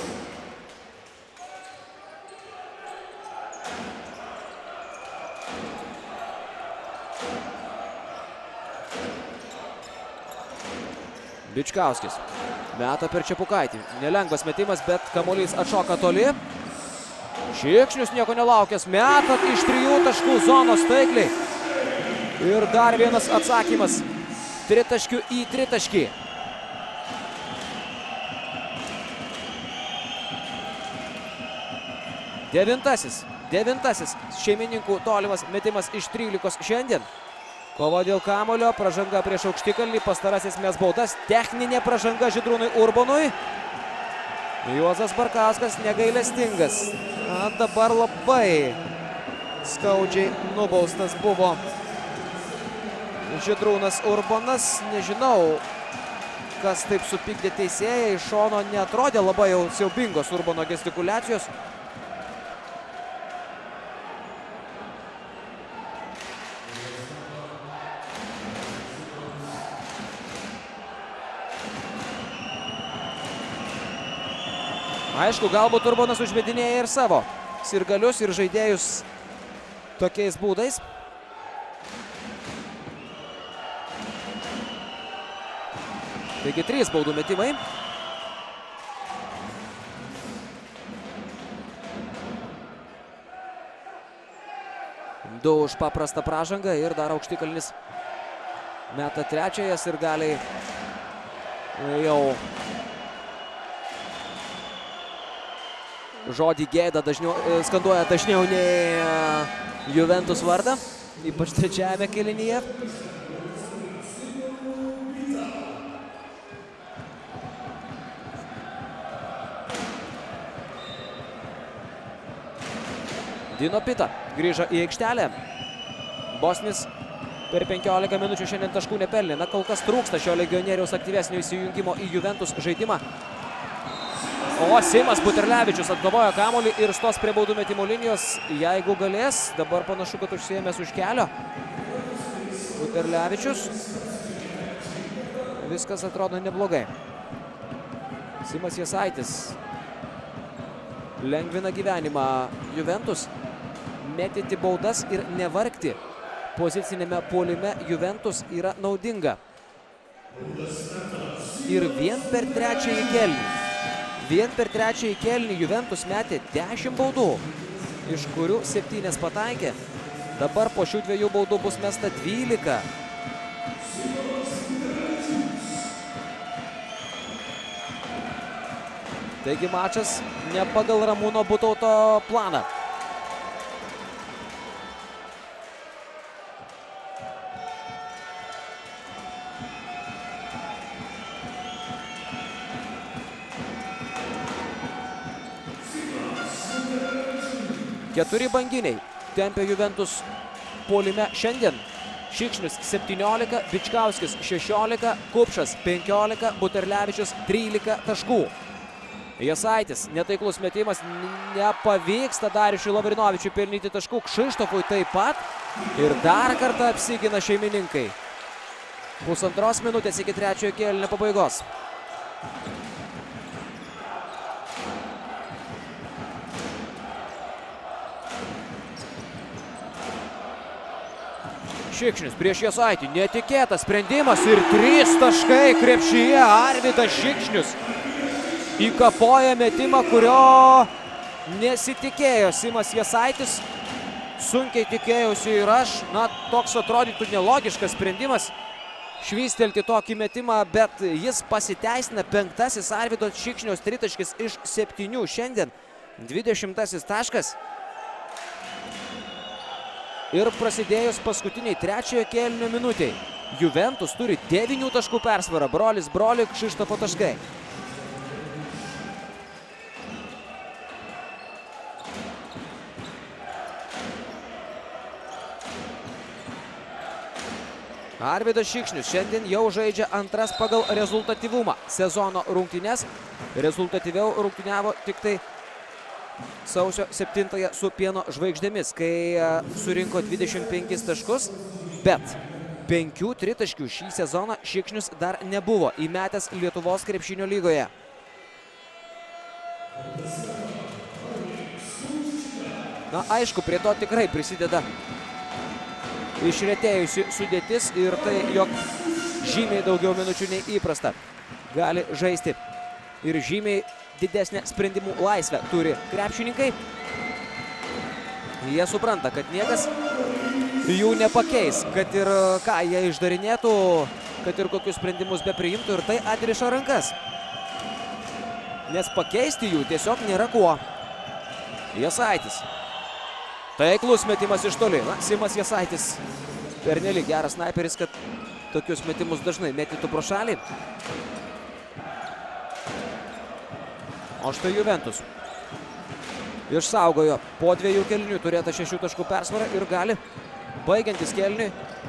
Bičkauskis meta per Čepukaitį. Nelengvas metimas, bet kamuolys atšoka toli. Šikšnius nieko nelaukęs, meta iš 3 taškų zonos taikliai. Ir dar vienas atsakymas. Tritaškių į tritaškį. Devintasis šeimininkų tolimas metimas iš 13 šiandien. Kova dėl kamulio, pražanga prieš Aukštikalnį, pastarasis mes baudas. Techninė pražanga Žydrūnui Urbonui. Juozas Barkauskas negailestingas. Dabar labai skaudžiai nubaustas buvo Žydrūnas Urbonas. Nežinau, kas taip supykdė teisėją. Iš šono neatrodė labai jau siaubingos Urbono gestikuliacijos. Aišku, galbūt Urbonas užvedinėja ir savo sirgalius ir žaidėjus tokiais būdais. Taigi 3 baudų metimai. 2 už paprastą pražangą ir dar Aukštikalnis meta trečiąją ir gali jau žodį gėda skanduoja dažniau nei Juventus vardą, ypač trečiajame kėlinyje. Dino Pita grįžo į aikštelę. Bosnis per 15 minučių šiandien taškų nepelnė. Na, kol kas trūksta šio legionieriaus aktyvesnio įsijungimo į Juventus žaidimą. O Simas Buterlevičius atkovojo kamuolį ir stos prie baudų metimo linijos, jeigu galės. Dabar panašu, kad užsiėmęs už kelio. Buterlevičius. Viskas atrodo neblogai. Simas Jasaitis lengvina gyvenimą Juventus. Mėtyti baudas ir nevargti pozicinėme puolime Juventus yra naudinga. Ir vien per trečiąjį kėlinį Juventus metė 10 baudų, iš kurių 7 pataikė. Dabar po šių 2 baudų bus mesta 12. Taigi mačas ne pagal Ramūno Butauto planą. Keturi banginiai tempia Juventus puolime šiandien. Šikšnius 17, Bičkauskis 16, Kupšas 15, Buterlevičius 13 taškų. Jasaitis, netaiklus metimas, nepavyksta Dariušui Lavrinovičiui pelnyti taškų, Kšištofui taip pat. Ir dar kartą apsigina šeimininkai. 1,5 minutės iki trečiojo kėlinio pabaigos. Šikšnius prieš Jasaitį, netikėtas sprendimas ir 3 taškai krepšyje. Arvydas Šikšnius įkapoja metimą, kurio nesitikėjo Simas Jasaitis. Sunkiai tikėjausi ir aš. Na, toks atrodytų nelogiškas sprendimas švystelti tokį metimą, bet jis pasiteisina. 5. Arvydo Šikšniaus tritaškis iš 7 šiandien. 20 taškas. Ir prasidėjus paskutiniai trečiojo kėlinio minutei. Juventus turi 9 taškų persvarą. Brolis broliui, Kšištofo taškai. Arvydas Šikšnius šiandien jau žaidžia antras pagal rezultatyvumą sezono rungtynes. Rezultatyviau rungtyniavo tik tai sausio 7 su Pieno žvaigždėmis, kai surinko 25 taškus, bet 5 tritaškių šį sezoną Šikšnius dar nebuvo įmetęs Lietuvos krepšinio lygoje. Na, aišku, prie to tikrai prisideda išretėjusi sudėtis ir tai, jog žymiai daugiau minučių nei įprasta gali žaisti ir žymiai didesnę sprendimų laisvę turi krepšininkai. Jie supranta, kad niekas jų nepakeis, kad ir ką jie išdarinėtų, kad ir kokius sprendimus bepriimtų, ir tai atriša rankas. Nes pakeisti jų tiesiog nėra kuo. Jasaitis. Taiklus metimas iš toli. Na, Simas Jasaitis pernelyg geras snaiperis, kad tokius metimus dažnai mėtytų pro šalį. O štai Juventus išsaugojo po 2 kėlinių turėtą 6 taškų persvarą ir gali, baigiantis kėliniui,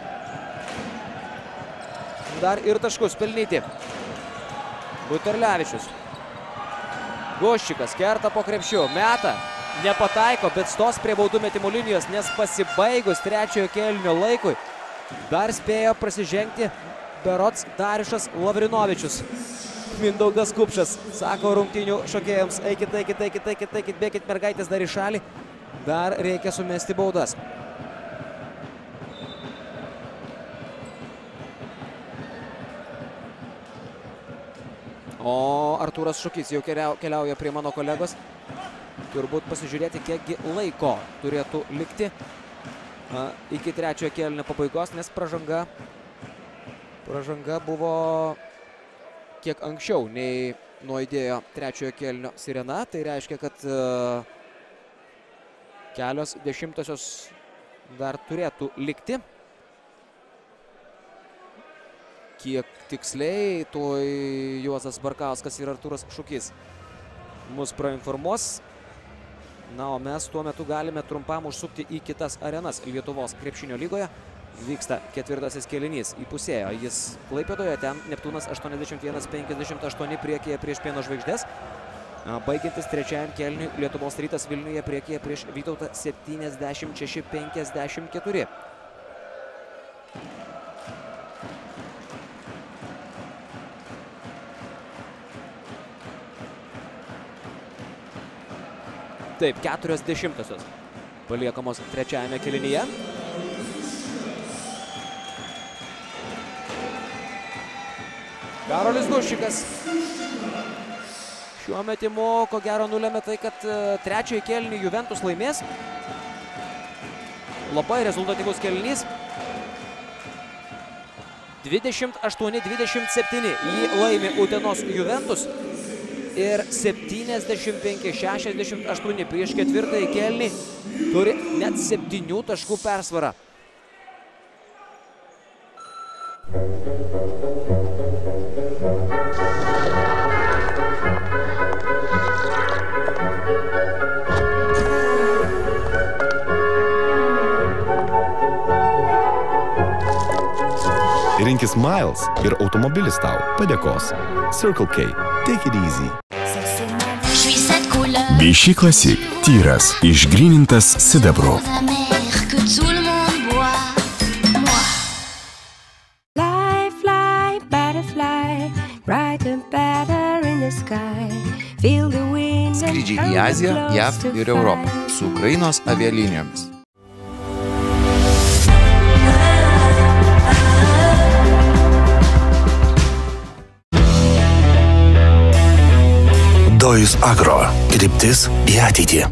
dar ir taškus pelnyti. Buterlevičius. Guščikas kerta po krepšiu, meta, nepataiko, bet stos prie baudų metimų linijos, nes pasibaigus trečiojo kėlinio laikui dar spėjo prasižengti berods Dariušas Lavrinovičius. Mindaugas Kupšas sako rungtynių šokėjams, eikit, bėkit mergaitės dar į šalį, dar reikia sumesti baudas. O Artūras Šukys jau keliauja prie mano kolegos. Turbūt pasižiūrėti, kiekgi laiko turėtų likti iki trečiojo kėlinio pabaigos, nes pražanga buvo kiek anksčiau nei nuaidėjo trečiojo kėlinio sirena. Tai reiškia, kad kelios dešimtosios dar turėtų likti. Kiek tiksliai, tuoj Juozas Barkauskas ir Artūras Šukys mus prainformuos. Na, o mes tuo metu galime trumpam užsukti į kitas arenas Lietuvos krepšinio lygoje. Vyksta ketvirtasis kėlinys, įpusėjo jis Klaipėdoje, ten Neptūnas 81-58 priekyje prieš Pieno Žvaigždės. Baigiantis trečiajam kėliniui Lietuvos Rytas Vilniuje priekyje prieš Vytautą 76-54. Taip, 40-osios paliekamos trečiajame kėlinyje. Karolis Guščikas. Šiuo metimu, ko gero, nulėmė tai, kad trečiąjį kėlinį Juventus laimės. Labai rezultatyvus kėlinys. 28-27 jį laimi Utenos Juventus. Ir 75-68 prieš ketvirtąjį kėlinį turi net 7 taškų persvarą. Rinkis Miles ir automobilis tau padėkos. Circle K. Take it easy. Vichy Classic. Tyras, išgrynintas sidabru. Skrydžiai į Aziją, JAV ir Europą su Ukrainos avialinijomis. Dojus Agro. Kryptis į ateitį.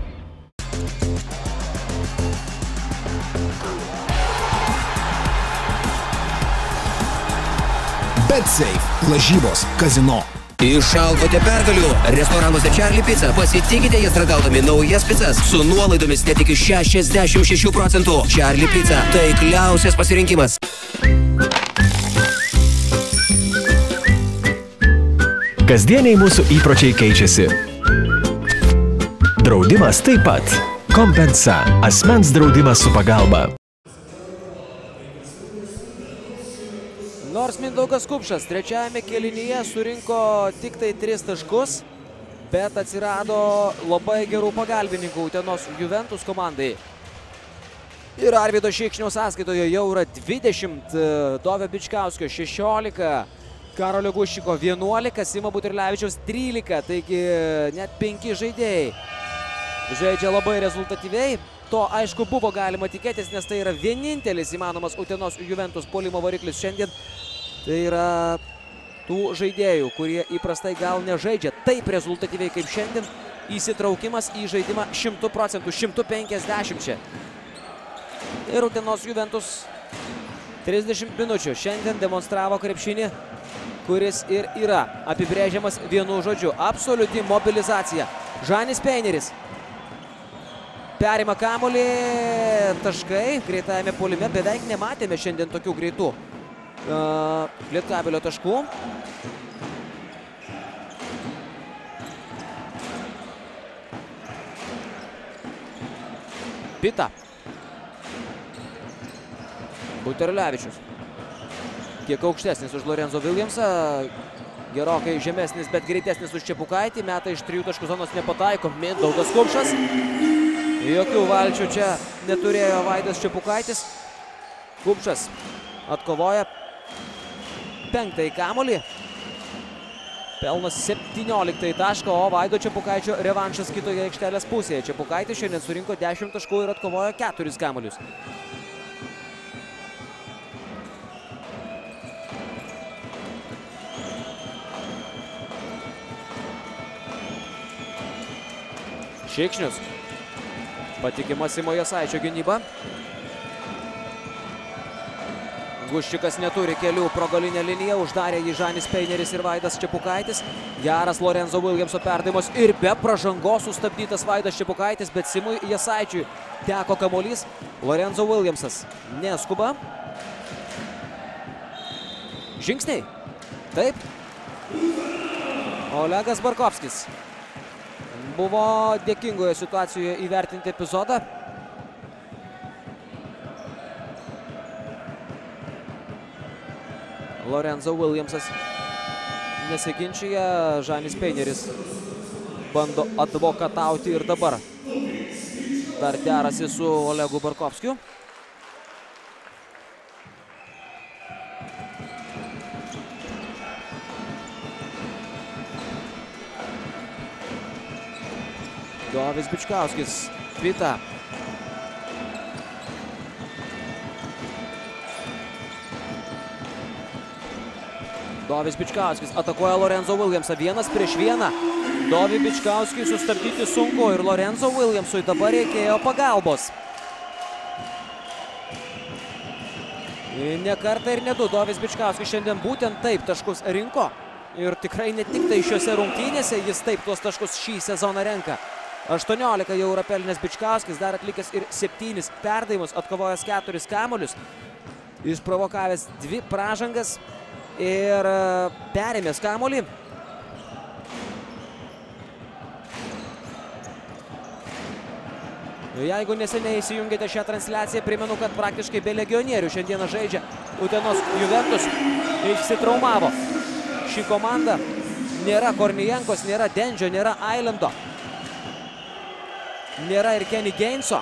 BetSafe. Lažybos. Kazino. Išalkote pergalių. Restoranuose Charlie Pizza. Pasitikite jas ragaudami naujas pizzas su nuolaidomis net iki 66%. Charlie Pizza. Taikliausias pasirinkimas. Kasdieniai mūsų įpročiai keičiasi. Draudimas taip pat. Kompensa. Asmens draudimas su pagalba. Nors Mindaugas Kupšas trečiajame kėlinyje surinko tik tai 3 taškus, bet atsirado labai gerų pagalbininkų Utenos Juventus komandai. Ir Arvydo Šikšnio sąskaitoje jau yra 20, Dovio Bičkauskio 16, Karolio Guščiko 11, Simo Buterlevičiaus 13, taigi net 5 žaidėjai žaidžia labai rezultatyviai. To, aišku, buvo galima tikėtis, nes tai yra vienintelis įmanomas Utenos Juventus puolimo variklis šiandien. Tai yra tų žaidėjų, kurie įprastai gal nežaidžia taip rezultatyviai kaip šiandien. Įsitraukimas į žaidimą 100%, 150. Ir Utenos Juventus 30 minučių šiandien demonstravo krepšinį, kuris ir yra apibrėžiamas vienu žodžiu. Absoliuti mobilizacija. Žanis Peineris perima kamuolį, taškai greitajame puolime. Beveik nematėme šiandien tokių greitų Lietkabelio taškų. Pita. Buterlevičius. Kiek aukštesnis už Lorenzo Williamsą. Gerokai žemesnis, bet greitesnis už Čepukaitį. Meta iš 3 taškų zonos nepataiko. Mindaugas Kupšas. Jokių valčių čia neturėjo Vaidas Čepukaitis. Kupšas atkovoja 5 kamuolį. Pelno 17 tašką, o Vaido Čepukaičio revanšas kitoje aikštelės pusėje. Čepukaitis šiandien surinko 10 taškų ir atkovojo 4 kamuolius. Šikšnius. Patikima Simo Jasaičio gynyba. Guščikas neturi kelių pro galinę liniją, uždarė jį Žanis Peineris ir Vaidas Čepukaitis. Geras Lorenzo Williamso perdavimas ir be pražangos sustabdytas Vaidas Čepukaitis, bet Simui Jasaičiui teko kamuolys. Lorenzo Williamsas neskuba. Žingsniai. Taip. Olegas Barkovskis buvo dėkingoje situacijoje įvertinti epizodą. Lorenzo Williamsas nesiginčia, Žanis Peineris bando advokatauti ir dabar dar derasi su Olegu Barkovskiu. Dovis Bičkauskis, Vita. Dovis Bičkauskis atakuoja Lorenzo Williamsą, 1-1. Dovį Bičkauskį sustabdyti sunku ir Lorenzo Williamsui dabar reikėjo pagalbos. Ne kartą ir ne du Dovis Bičkauskis šiandien būtent taip taškus rinko. Ir tikrai ne tik tai šiuose rungtynėse jis taip tuos taškus šį sezoną renka. 18 jau yra pelnęs Bičkauskis, dar atlikęs ir 7 perdavimus, atkovojęs 4 kamuolius. Išprovokavęs 2 pražangas ir perėmęs kamuolį. Jeigu neseniai įsijungėte šią transliaciją, primenu, kad praktiškai be legionierių šiandieną žaidžia Utenos Juventus. Išsitraumavo ši komanda. Nėra Kornijenkos, nėra Dendžio, nėra Ailando. Nėra ir Kenny Gainso.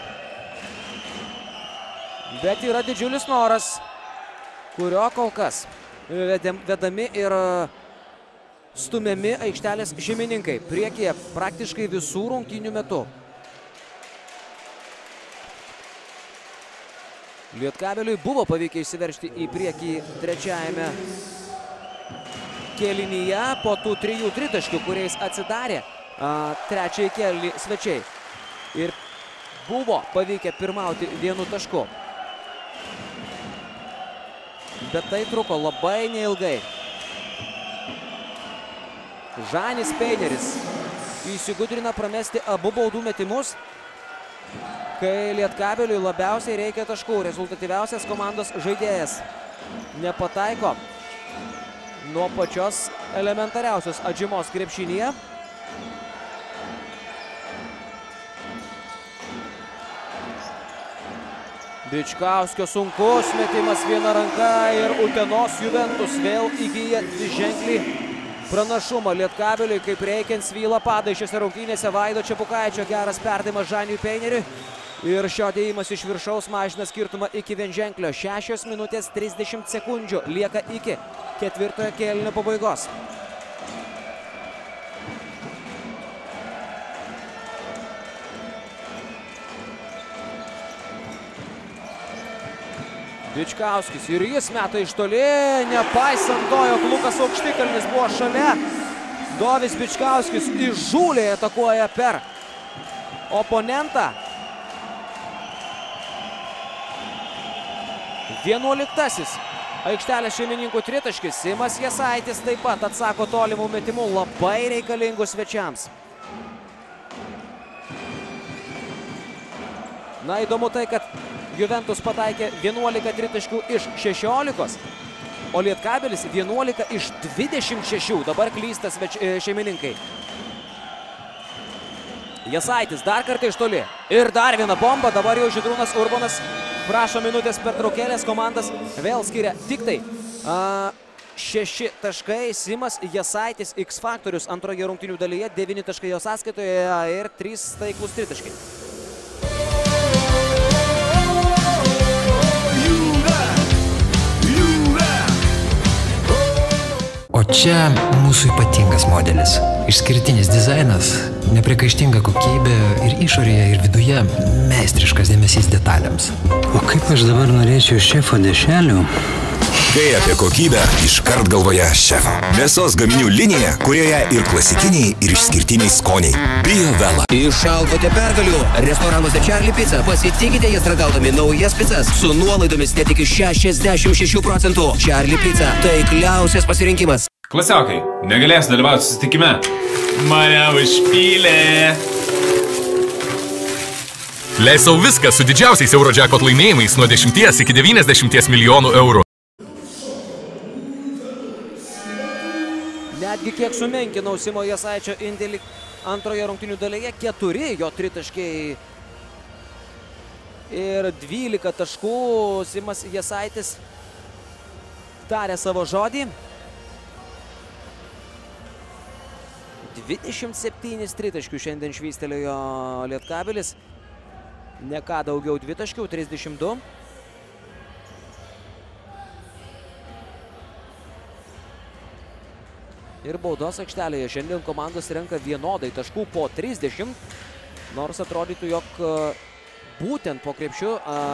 Bet yra didžiulis noras, kurio kol kas vedami ir stumiami aikštelės šeimininkai. Priekyje praktiškai visų rungtynių metu. Lietkabeliui buvo pavykę išsiveržti į priekį trečiajame kėlinyje po tų 3 tritaškių, kuriais atsidarė trečiąjį kėlinį svečiai. Ir buvo pavykę pirmauti 1 tašku. Bet tai truko labai neilgai. Žanis Peineris įsigudrina pramesti abu baudų metimus, kai Lietkabeliui labiausiai reikia taškų. Rezultatyviausias komandos žaidėjas nepataiko nuo pačios elementariausios atžymos krepšinyje. Bičkauskio sunkus metimas viena ranka ir Utenos Juventus vėl įgyja dviženklį pranašumą. Lietkabeliui kaip reikiant svyla padai šiose rungtynėse. Vaido Čepukaičio geras perdavimas Žaniui Peineriui. Ir šio dėjimas iš viršaus mažina skirtumą iki vienženklio. 6 minutės 30 sekundžių lieka iki ketvirtojo kėlinio pabaigos. Bičkauskis ir jis meta iš toli, nepaisant to, jog Lukas Aukštikalnis buvo šalia. Dovis Bičkauskis įžūliai atakuoja per oponentą. 11 aikštelės šeimininkų tritaškis. Simas Jasaitis taip pat atsako tolimų metimų, labai reikalingų svečiams. Na, įdomu tai, kad Juventus pataikė 11 tritaškių iš 16, o Lietkabelis 11 iš 26. Dabar klysta šeimininkai. Jasaitis dar kartą iš toli. Ir dar viena bomba. Dabar jau Žydrūnas Urbonas prašo minutės pertraukėlės. Komandas vėl skiria tik tai 6 taškai. Simas Jasaitis X faktorius antroje rungtynių dalyje. 9 taškai jo sąskaitoje ir 3 taiklus tritaškai. O čia mūsų ypatingas modelis. Išskirtinis dizainas, neprikaištinga kokybė ir išorėje, ir viduje meistriškas dėmesys detalėms. O kaip aš dabar norėčiau šefo dešrelių Kai apie kokybę, iškart galvoje šefo. Mėsos gaminių linija, kurioje ir klasikiniai, ir išskirtiniai skoniai. BioVela. Išalkote pergalių. Restoranuose Charlie Pizza. Pasitikite jas ragaudami naujas pizzas su nuolaidomis net iki 66%. Charlie Pizza. Taikliausias pasirinkimas. Klasiokai, negalės dalyvauti susitikime. Mane užpylė. Leis sau viską su didžiausiais Eurojackpot laimėjimais nuo 10 iki 90 milijonų eurų. Netgi kiek sumenkinau Simo Jasaičio indėlį antroje rungtynių dalyje. 4 jo tritaškiai ir 12 taškų. Simas Jasaitis tarė savo žodį. 27 tritaškių šiandien švystelėjo Lietkabelis. Ne ką daugiau dvitaškių, 32. Ir baudos aikštelėje šiandien komandos renka vienodai taškų po 30. Nors atrodytų, jog būtent po krepšiu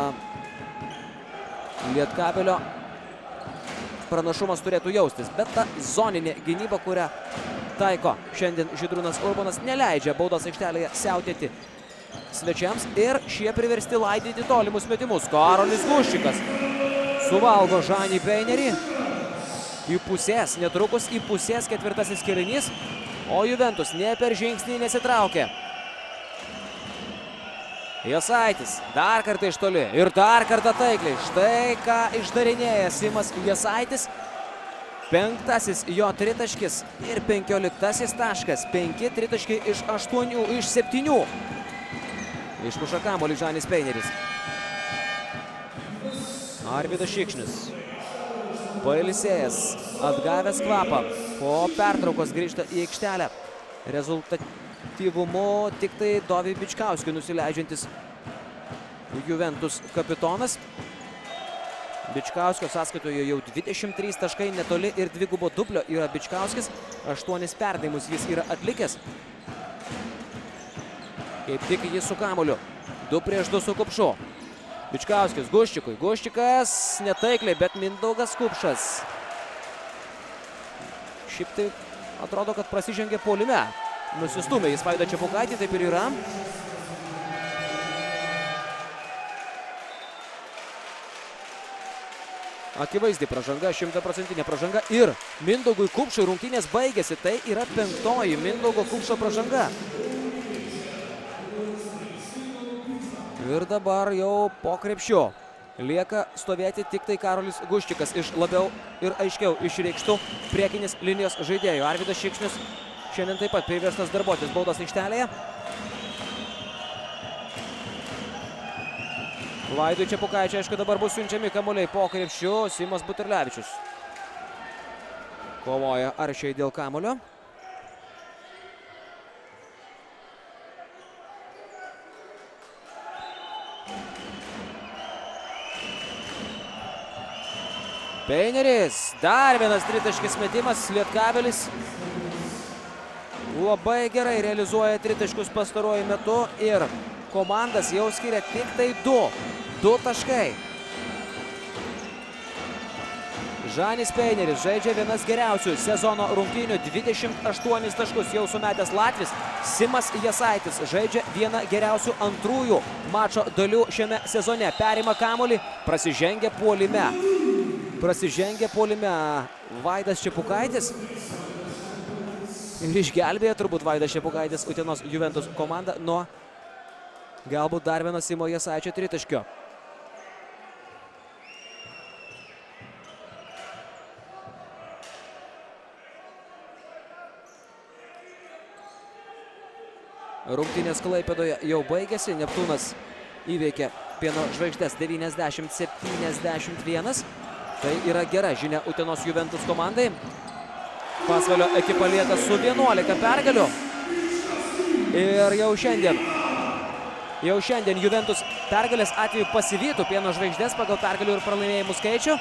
Lietkabelio pranašumas turėtų jaustis. Bet ta zoninė gynyba, kurią taiko šiandien Žydrūnas Urbonas, neleidžia baudos aikštelėje siautėti svečiams. Ir šie priversti laidyti tolimus metimus. Karolis Guščikas suvalgo Žanį Peinerį. Įpusės, netrukus įpusės ketvirtasis kėlinys, o Juventus ne per žingsnį nesitraukė. Jasaitis dar kartą iš toli ir dar kartą taikliai. Štai ką išdarinėja Simas Jasaitis. 5. jo tritaškis ir 15. taškas. 5 tritaškiai iš 8 iš 7. Išmuša kamuolį Žanis Peineris. Arvydas Šikšnius. Pailsėjęs, atgavęs kvapą, po pertraukos grįžta į aikštelę. Rezultatyvumu tik tai Dovį Bičkauskį nusileidžiantis Juventus kapitonas. Bičkauskio sąskaitoje jau 23 taškai netoli ir dvigubo dublio yra Bičkauskis. 8 perdavimus jis yra atlikęs. Kaip tik jis su kamuoliu. 2 prieš 2 su Kupšu. Bičkauskis Guščikui. Guščikas netaikliai, bet Mindaugas Kupšas. Šiaip tai atrodo, kad prasižengė puolime. Nusistumė jis Vaidą Čepukaitį, taip ir yra. Akivaizdi pražanga, 100% pražanga. Ir Mindaugui Kupšui rungtynės baigėsi. Tai yra 5. Mindaugo Kupšo pražanga. Ir dabar jau po krepšiu lieka stovėti tik tai Karolis Guščikas iš labiau ir aiškiau išreikštų priekinės linijos žaidėjų. Arvydas Šikšnius šiandien taip pat priverstas darbuotis baudos aikštelėje. Vaidui Čepukaičiui, aišku, dabar bus siunčiami kamuoliai po krepšiu. Simas Buterlevičius kovoja aršiai dėl kamuolio. Peineris, dar vienas tritaškis metimas. Lietkabelis labai gerai realizuoja tritaškius pastaruoju metu ir komandas jau skiria tik tai 2 taškai. Žanis Peineris žaidžia vienas geriausių sezono rungtynių, 28 taškus jau sumetęs latvis. Simas Jasaitis žaidžia vieną geriausių antrųjų mačo dalių šiame sezone. Perima kamuolį, prasižengia puolime. Vaidas Čepukaitis. Ir išgelbėja turbūt Vaidas Čepukaitis Utenos Juventus komandą nuo galbūt dar vieno Simo Jasaičio tritaškio. Rungtynės Klaipėdoje jau baigėsi. Neptūnas įveikė Pieno Žvaigždės 90-71. Tai yra gera žinia Utenos Juventus komandai. Pasvalio ekipa lieka su 11 pergalių. Ir jau šiandien Juventus pergalės atveju pasivytų Pieno Žvaigždės pagal pergalių ir pralaimėjimų skaičių.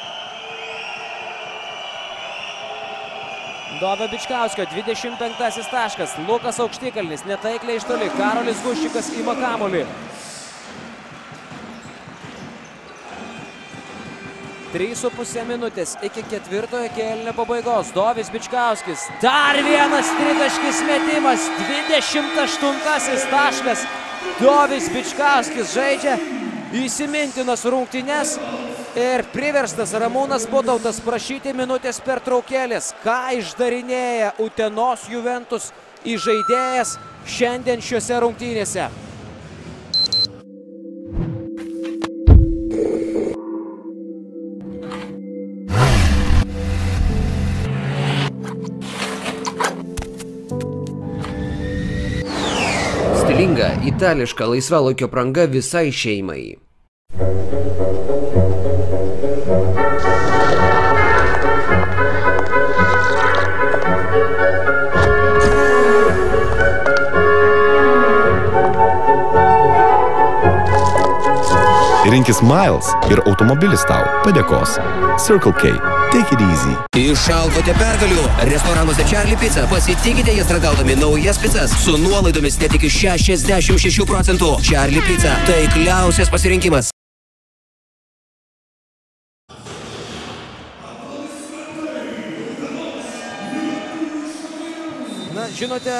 Dovio Bičkauskio 25 taškas. Lukas Aukštikalnis netaikliai iš toli. Karolis Guščikas ima kamuolį. 3,5 minutės iki ketvirtojo kėlinio pabaigos. Dovis Bičkauskis. Dar vienas tritaškis metimas. 28 taškas. Dovis Bičkauskis žaidžia įsimintinas rungtynes ir priverstas Ramūnas Butautas prašyti minutės pertraukėlės. Ką išdarinėja Utenos Juventus įžaidėjas šiandien šiuose rungtynėse. Stilinga itališka laisvalaikio apranga visai šeimai. Rinkis Miles ir automobilis tau padėkos. Circle K. Take it easy. Išalkote pergalių. Restoranuose Charlie Pizza. Pasitikite jas ragaudami naujas pizzas su nuolaidomis net iki 66%. Charlie Pizza. Taikliausias pasirinkimas. Na, žinote,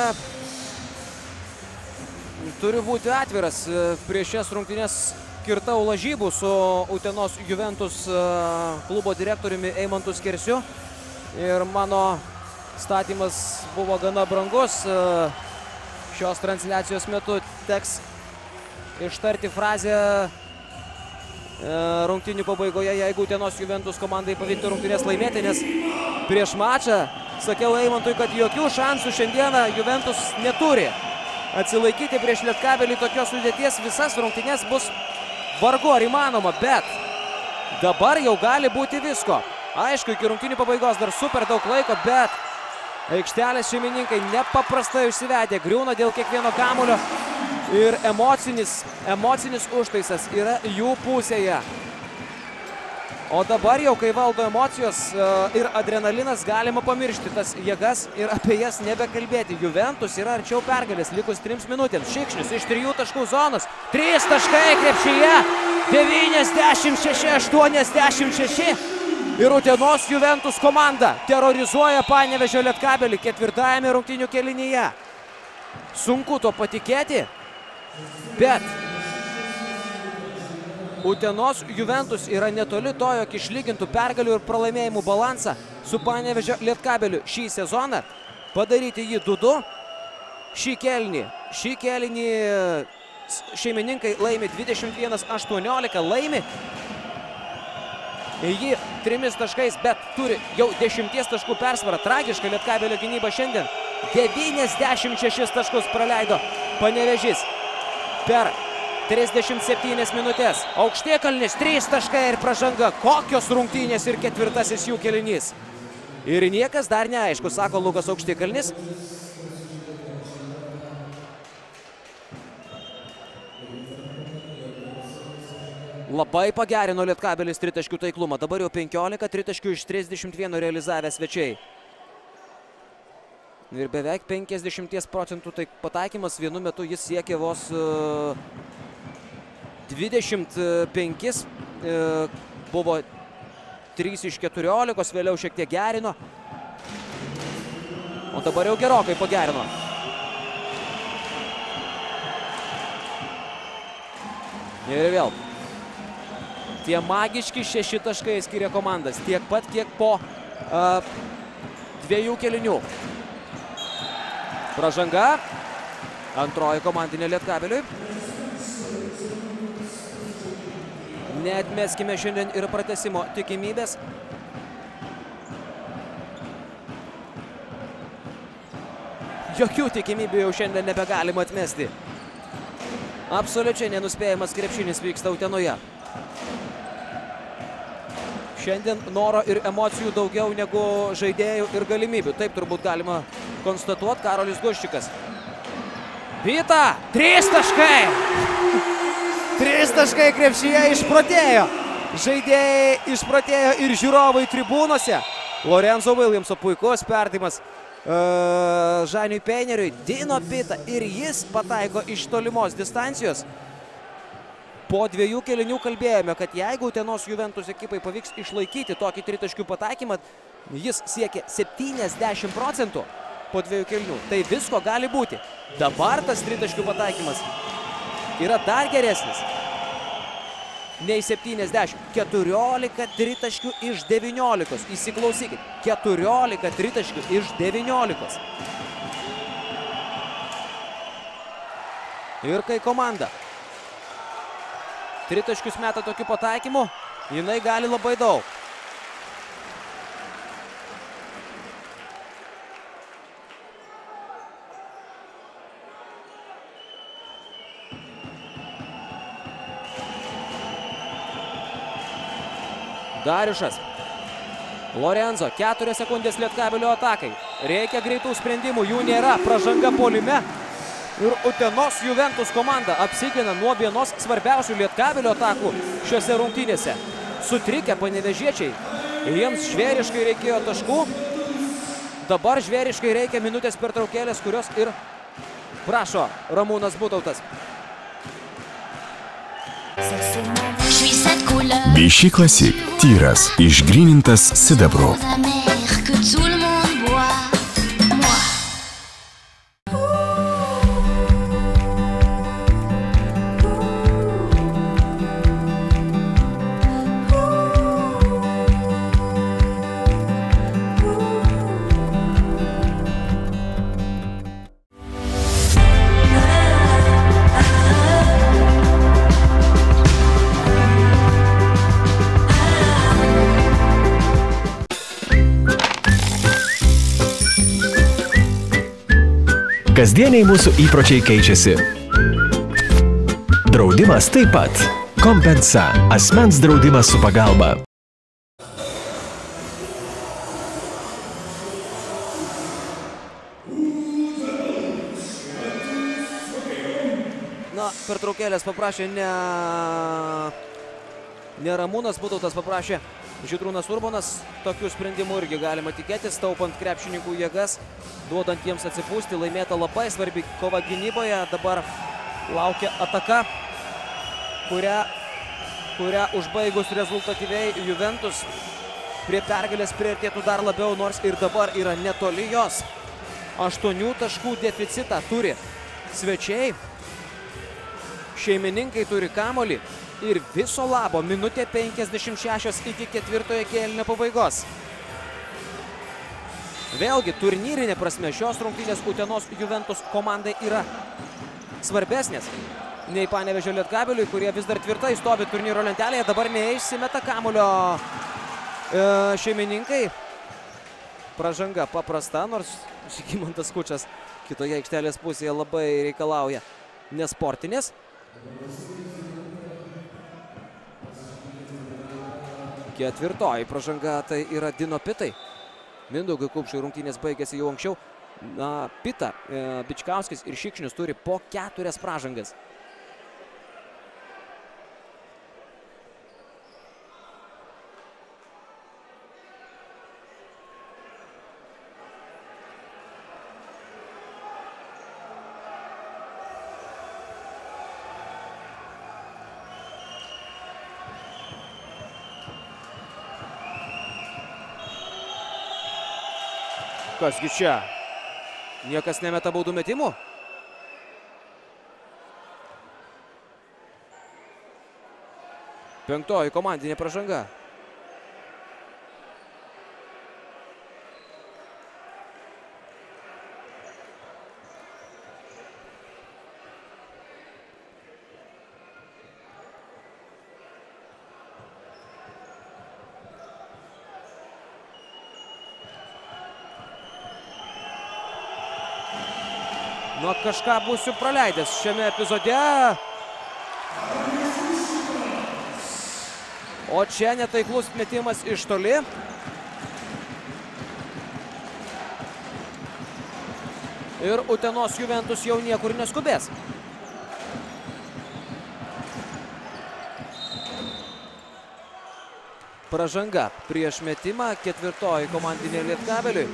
turiu būti atviras. Prieš šias rungtynes kirtau lažybų su Utenos Juventus klubo direktoriumi Eimantu Skersiu ir mano statymas buvo gana brangus. Šios transliacijos metu teks ištarti frazę rungtynių pabaigoje, jeigu Utenos Juventus komandai pavyktų rungtynės laimėti, nes prieš mačą sakiau Eimantui, kad jokių šansų šiandieną Juventus neturi atsilaikyti prieš Lietkabelį tokios sudėties. Visas rungtynės bus vargu ar įmanoma, bet dabar jau gali būti visko. Aišku, iki rungtynių pabaigos dar super daug laiko, bet aikštelės šeimininkai nepaprastai užsivedė, griūna dėl kiekvieno kamuolio ir emocinis užtaisas yra jų pusėje. O dabar jau, kai valdo emocijos ir adrenalinas, galima pamiršti tas jėgas ir apie jas nebekalbėti. Juventus yra arčiau pergalės, likus 3 minutėms. Šikšnius iš 3 taškų zonos. 3 taškai krepšyje. 96-86. Ir Utenos Juventus komanda terorizuoja Panevėžio Lietkabelį ketvirtajame rungtynių kėlinyje. Sunku to patikėti, bet Utenos Juventus yra netoli to, jog išlygintų pergalių ir pralaimėjimų balansą su Panevėžio Lietkabeliu šį sezoną. Padaryti jį 2-2 šį kėlinį šeimininkai laimi 21-18, laimi jį 3 taškais, bet turi jau 10 taškų persvarą. Tragiška Lietkabelio gynyba šiandien. 96 taškus praleido Panevėžys per 37 minutės. Aukštikalnis 3 taškai ir pražanga. Kokios rungtynės ir ketvirtasis jų kėlinys. Ir niekas dar neaišku, sako Lukas Aukštikalnis. Labai pagerino Lietkabelis tritaškių taiklumą. Dabar jau 15 tritaškių iš 31 realizavę svečiai. Ir beveik 50% pataikymas. Vienu metu jis siekė vos 25, buvo 3 iš 14, vėliau šiek tiek gerino. O dabar jau gerokai pagerino. Ir vėl. Tie magiški 6 taškai skiria komandas. Tiek pat, kiek po 2 kėlinių. Pražanga. Antroji komandinė Lietkabeliui. Neatmeskime šiandien ir pratęsimo tikimybės. Jokių tikimybių jau šiandien nebegalima atmesti. Absoliučiai nenuspėjamas krepšinis vyksta Utenoje. Šiandien noro ir emocijų daugiau negu žaidėjų ir galimybių. Taip turbūt galima konstatuoti. Karolis Guščikas. Vyta! 3 taškai! 3 taškai krepšyje išprotėjo. Žaidėjai išprotėjo ir žiūrovai tribūnose. Lorenzo Williamso puikus perdavimas Žaniui Peineriui. Dino Pita ir jis pataiko iš tolimos distancijos. Po 2 kėlinių kalbėjome, kad jeigu Utenos Juventus ekipai pavyks išlaikyti tokį tritaškių pataikymą, jis siekia 70% po 2 kėlinių. Tai visko gali būti. Dabar tas tritaškių pataikymas yra dar geresnis nei 70. 14 tritaškių iš 19. Įsiklausykit. 14 tritaškių iš 19. Ir kai komanda tritaškius meta tokiu pataikymu, jinai gali labai daug. Dariušas. Lorenzo, 4 sekundės Lietkabelio atakai. Reikia greitų sprendimų, jų nėra. Pražanga puolime. Ir Utenos Juventus komanda apsigina nuo vienos svarbiausių Lietkabelio atakų šiuose rungtynėse. Sutrikę panevėžiečiai. Jiems žvėriškai reikėjo taškų. Dabar žvėriškai reikia minutės pertraukėlės, kurios ir prašo Ramūnas Butautas. Vichy Classic. Tyras, išgrynintas sidabru. Kasdieniai mūsų įpročiai keičiasi. Draudimas taip pat. Kompensa. Asmens draudimas su pagalba. Na, pertraukėlės paprašė ne Ramūnas Butautas, paprašė Žydrūnas Urbonas. Tokių sprendimų irgi galima tikėtis, taupant krepšininkų jėgas, duodant jiems atsipūsti. Laimėta labai svarbi kova gynyboje. Dabar laukia ataka, kurią užbaigus rezultatyviai Juventus prie pergalės priartėtų dar labiau, nors ir dabar yra netoli jos. 8 taškų deficitą turi svečiai. Šeimininkai turi kamuolį. Ir viso labo minutė 56 iki 4 kėlinio pabaigos. Vėlgi, turnyrinė prasme šios rungtynės Utenos Juventus komandai yra svarbesnės nei Panevėžio Lietkabeliui, kurie vis dar tvirtai stovi turnyro lentelėje. Dabar neišsimeta kamulio šeimininkai. Pražanga paprasta, nors Žygimantas Kučas kitoje aikštelės pusėje labai reikalauja nesportinės. Ketvirtoji pražanga tai yra Dino Pitai. Mindaugui Kupšui rungtynės baigėsi jau anksčiau. Na, Pita, Bičkauskis ir Šikšnius turi po 4 pražangas. Kasgi čia? Niekas nemeta baudų metimų? Penktoji komandinė pražanga. Nu, kažką būsiu praleidęs šiame epizode. O čia netaiklus metimas iš toli. Ir Utenos Juventus jau niekur neskubės. Pražanga prieš metimą, ketvirtoji komandinė Lietkabeliui.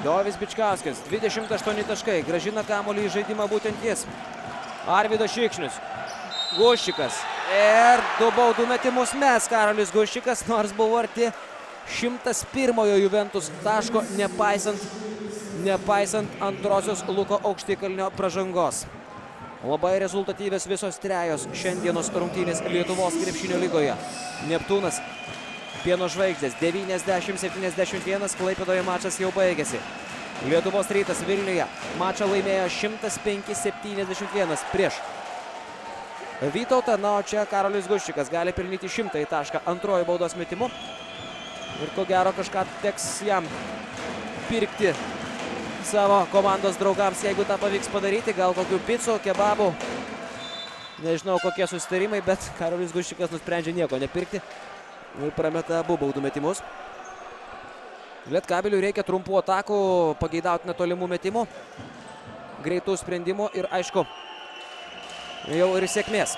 Dovis Bičkauskis, 28 taškai, gražina kamuolį į žaidimą būtent jis. Arvydas Šikšnius, Guščikas ir 2 baudų metimus mes Karolis Guščikas, nors buvo arti 101 Juventus taško, nepaisant antrosios Luko Aukštikalnio pražangos. Labai rezultatyvios visos trejos šiandienos rungtynės Lietuvos krepšinio lygoje. Neptūnas, Pieno žvaigždės 90-71, Klaipėdoje mačas jau baigėsi. Lietuvos Rytas Vilniuje mačą laimėjo 105-71 prieš Vytautą. Na, o čia Karolis Guščikas gali pelnyti 100 tašką antrojo baudos metimu. Ir ko gero kažką teks jam pirkti savo komandos draugams, jeigu tą pavyks padaryti. Gal kokių picų, kebabų. Nežinau, kokie susitarimai, bet Karolis Guščikas nusprendžia nieko nepirkti. Ir prameta abu baudų metimus. Lietkabeliui reikia trumpų atakų, pageidauti netolimų metimų, greitų sprendimų ir, aišku, jau ir sėkmės.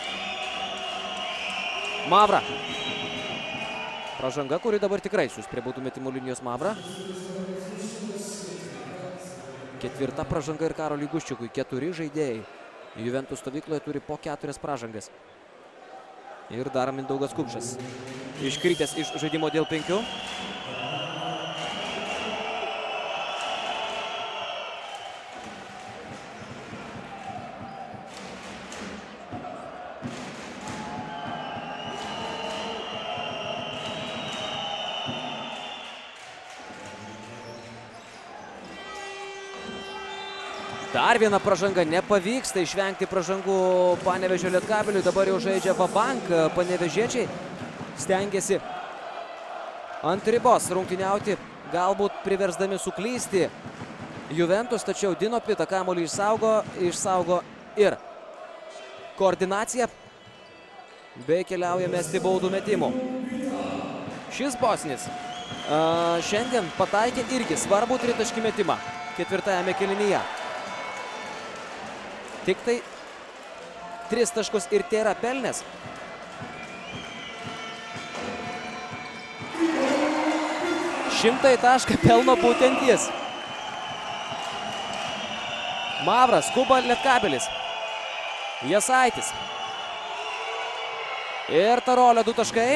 Mavra. Pražanga, kuri dabar tikrai siūs prie baudų metimų linijos Mavra. 4 pražanga ir Karoliui Guščikui. 4 žaidėjai Juventus stovykloje turi po 4 pražangas. Ir dar Mindaugas Kupšas. Iškritęs iš žaidimo dėl 5. Dar viena pražanga, nepavyksta išvengti pražangų Panevėžio Lietkabeliui. Dabar jau žaidžia Vabank, panevėžiečiai stengiasi ant ribos rungtyniauti, galbūt priversdami suklysti Juventus, tačiau Dino Pita kamuolį išsaugo ir koordinaciją, bei keliauja mesti baudų metimų. Šis bosnis šiandien pataikė irgi svarbų tritaškį metimą 4-ame kėlinyje. Tik tai 3 taškus ir tėra pelnęs. Šimtąjį tašką pelno būtent jis. Mavras, skuba Lietkabelis. Jasaitis. Ir Tarolio 2 taškai.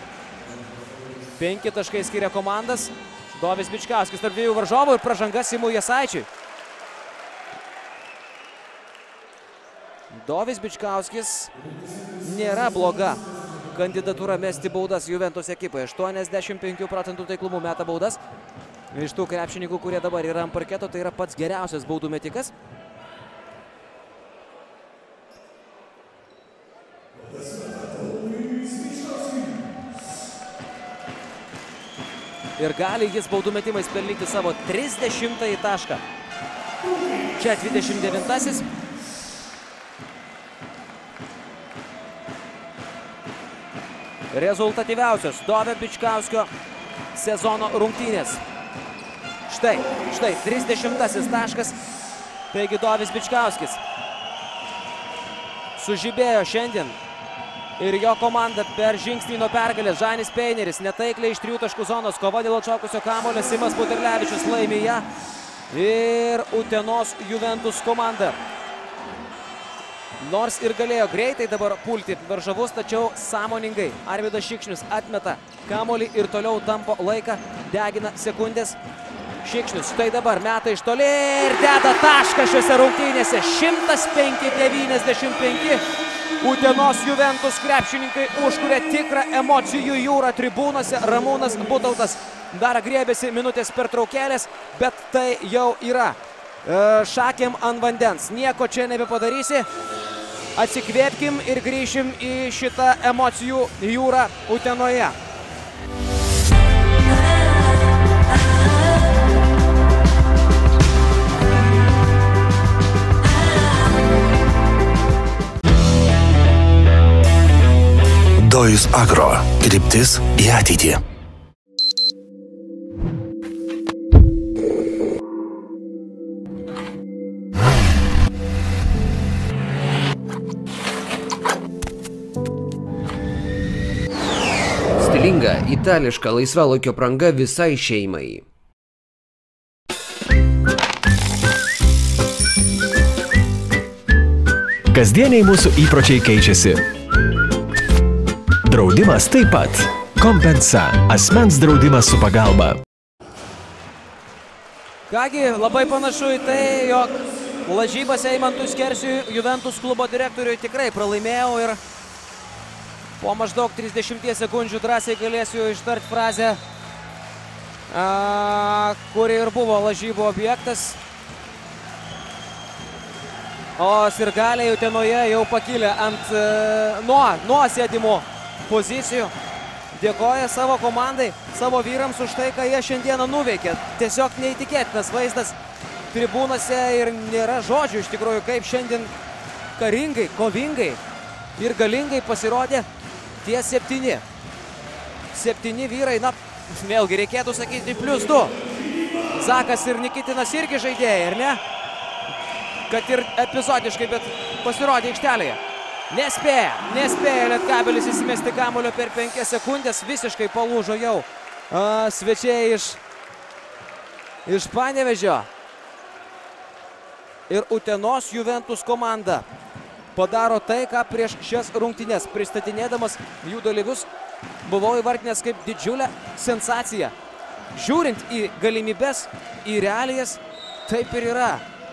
5 taškai skiria komandas. Dovis Bičkauskis tarp 2 varžovų ir pražanga Simui Jasaičiui. Dovis Bičkauskis nėra bloga kandidatūra mesti baudas Juventus ekipai. 85% taiklumų meta baudas. Iš tų krepšininkų, kurie dabar yra ant parketo, tai yra pats geriausias baudų metikas. Ir gali jis baudų metimais pelnyti savo 30-ąjį tašką. Čia 29-asis. Rezultatyviausios Dovio Bičkauskio sezono rungtynės. Štai 30-asis taškas. Taigi Dovis Bičkauskis sužibėjo šiandien ir jo komanda per žingsnį nuo pergalės. Žanis Peineris netaikliai iš 3 taškų zonos. Kova dėl atšokusio kamuolio. Simas Puterlevičius laimi ją. Ir Utenos Juventus komanda. Nors ir galėjo greitai dabar pulti varžovus, tačiau sąmoningai Arvydas Šikšnius atmeta kamuolį ir toliau tampo laiką, degina sekundės. Šikšnius štai dabar meta iš toli ir deda tašką šiuose rungtynėse. 105-95. Utenos Juventus krepšininkai užkuria tikrą emocijų jūrą tribūnose. Ramūnas Butautas dar griebėsi minutės pertraukėlės, bet tai jau yra šakėm ant vandens. Nieko čia nebepadarysi. Atsikvėpkim ir grįšim į šitą emocijų jūrą Utenoje. Dojus Agro. Kryptis į ateitį. Stilinga, itališka laisvalaikio apranga visai šeimai. Kasdieniai mūsų įpročiai keičiasi. Draudimas taip pat. Kompensa. Asmens draudimas su pagalba. Kągi, labai panašu į tai, jog lažybas Eimantui Skersiui, Juventus klubo direktoriui tikrai pralaimėjau ir po maždaug 30 sekundžių drąsiai galėsiu ištarti frazę, kuri ir buvo lažybų objektas. O sirgaliai Utenoje jau pakilę nuo sėdimo pozicijų. Dėkoja savo komandai, savo vyrams už tai, ką jie šiandieną nuveikė. Tiesiog neįtikėtinas vaizdas tribūnose ir nėra žodžių iš tikrųjų, kaip šiandien karingai, kovingai ir galingai pasirodė tie 7. 7 vyrai, na, vėlgi reikėtų sakyti +2. Zakas ir Nikitinas irgi žaidėjai, ar ne? Kad ir epizodiškai, bet pasirodė aikštelėje. Nespėja Lietkabelis įsimesti kamuolio per 5 sekundės, visiškai palūžo jau svečiai iš Panevėžio. Ir Utenos Juventus komanda padaro tai, ką prieš šias rungtynes, pristatinėdamas jų dalyvius, buvau įvardinęs kaip didžiulę sensaciją. Žiūrint į galimybes, į realijas, taip ir yra.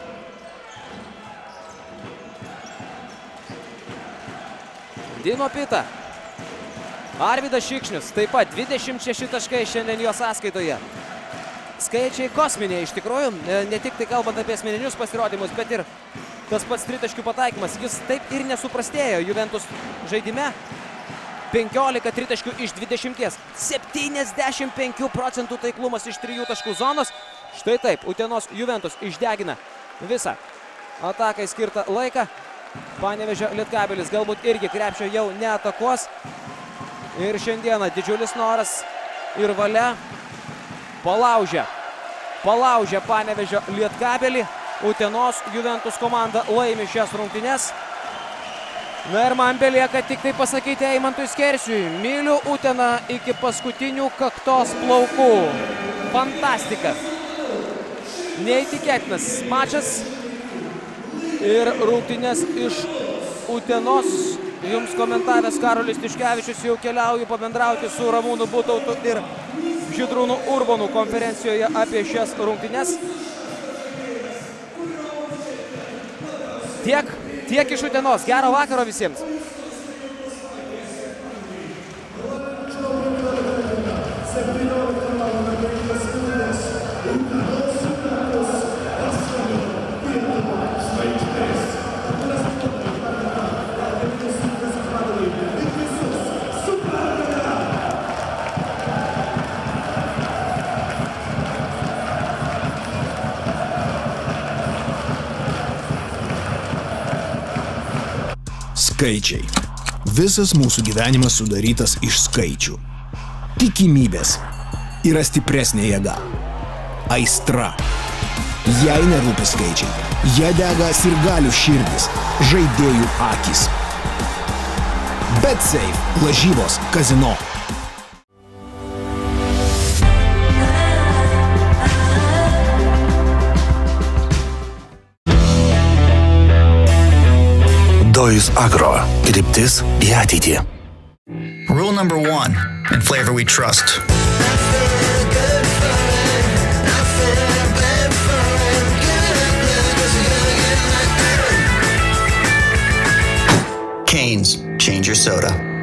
Dino Pita. Arvydas Šikšnius, taip pat 26 taškai šiandien jo sąskaitoje. Skaičiai kosminiai iš tikrųjų, ne tik tai kalbant apie asmeninius pasirodymus, bet ir tas pats tritaškių pataikymas. Jis taip ir nesuprastėjo Juventus žaidime. 15 tritaškių iš 20. 75% taiklumas iš 3 taškų zonos. Štai taip, Utenos Juventus išdegina visą atakai skirtą laiką. Panevėžio Lietkabelis galbūt irgi krepšio jau neatakuos. Ir šiandieną didžiulis noras ir valia palaužia Panevėžio Lietkabelį. Utenos Juventus komanda laimi šias rungtynes. Na ir man belieka tik tai pasakyti Eimantui Skersiui. Myliu Uteną iki paskutinių kaktos plaukų. Fantastika. Neįtikėtinas mačas. Ir rungtynes iš Utenos jums komentavęs Karolis Tiškevičius. Jau keliauju pabendrauti su Ramūnu Butautu ir Žydrūnu Urbonu konferencijoje apie šias rungtynes. Tiek iš Utenos. Gero vakaro visiems. Skaičiai. Visas mūsų gyvenimas sudarytas iš skaičių. Tikimybės yra stipresnė jėga. Aistra. Jei nerūpi skaičiai, jie dega sirgalių širdis, žaidėjų akys. BetSafe. Lažybos kazino. Dojus Agro. Kryptis į ateitį. Rule number 1. In flavor we trust. Cane's. Change your soda.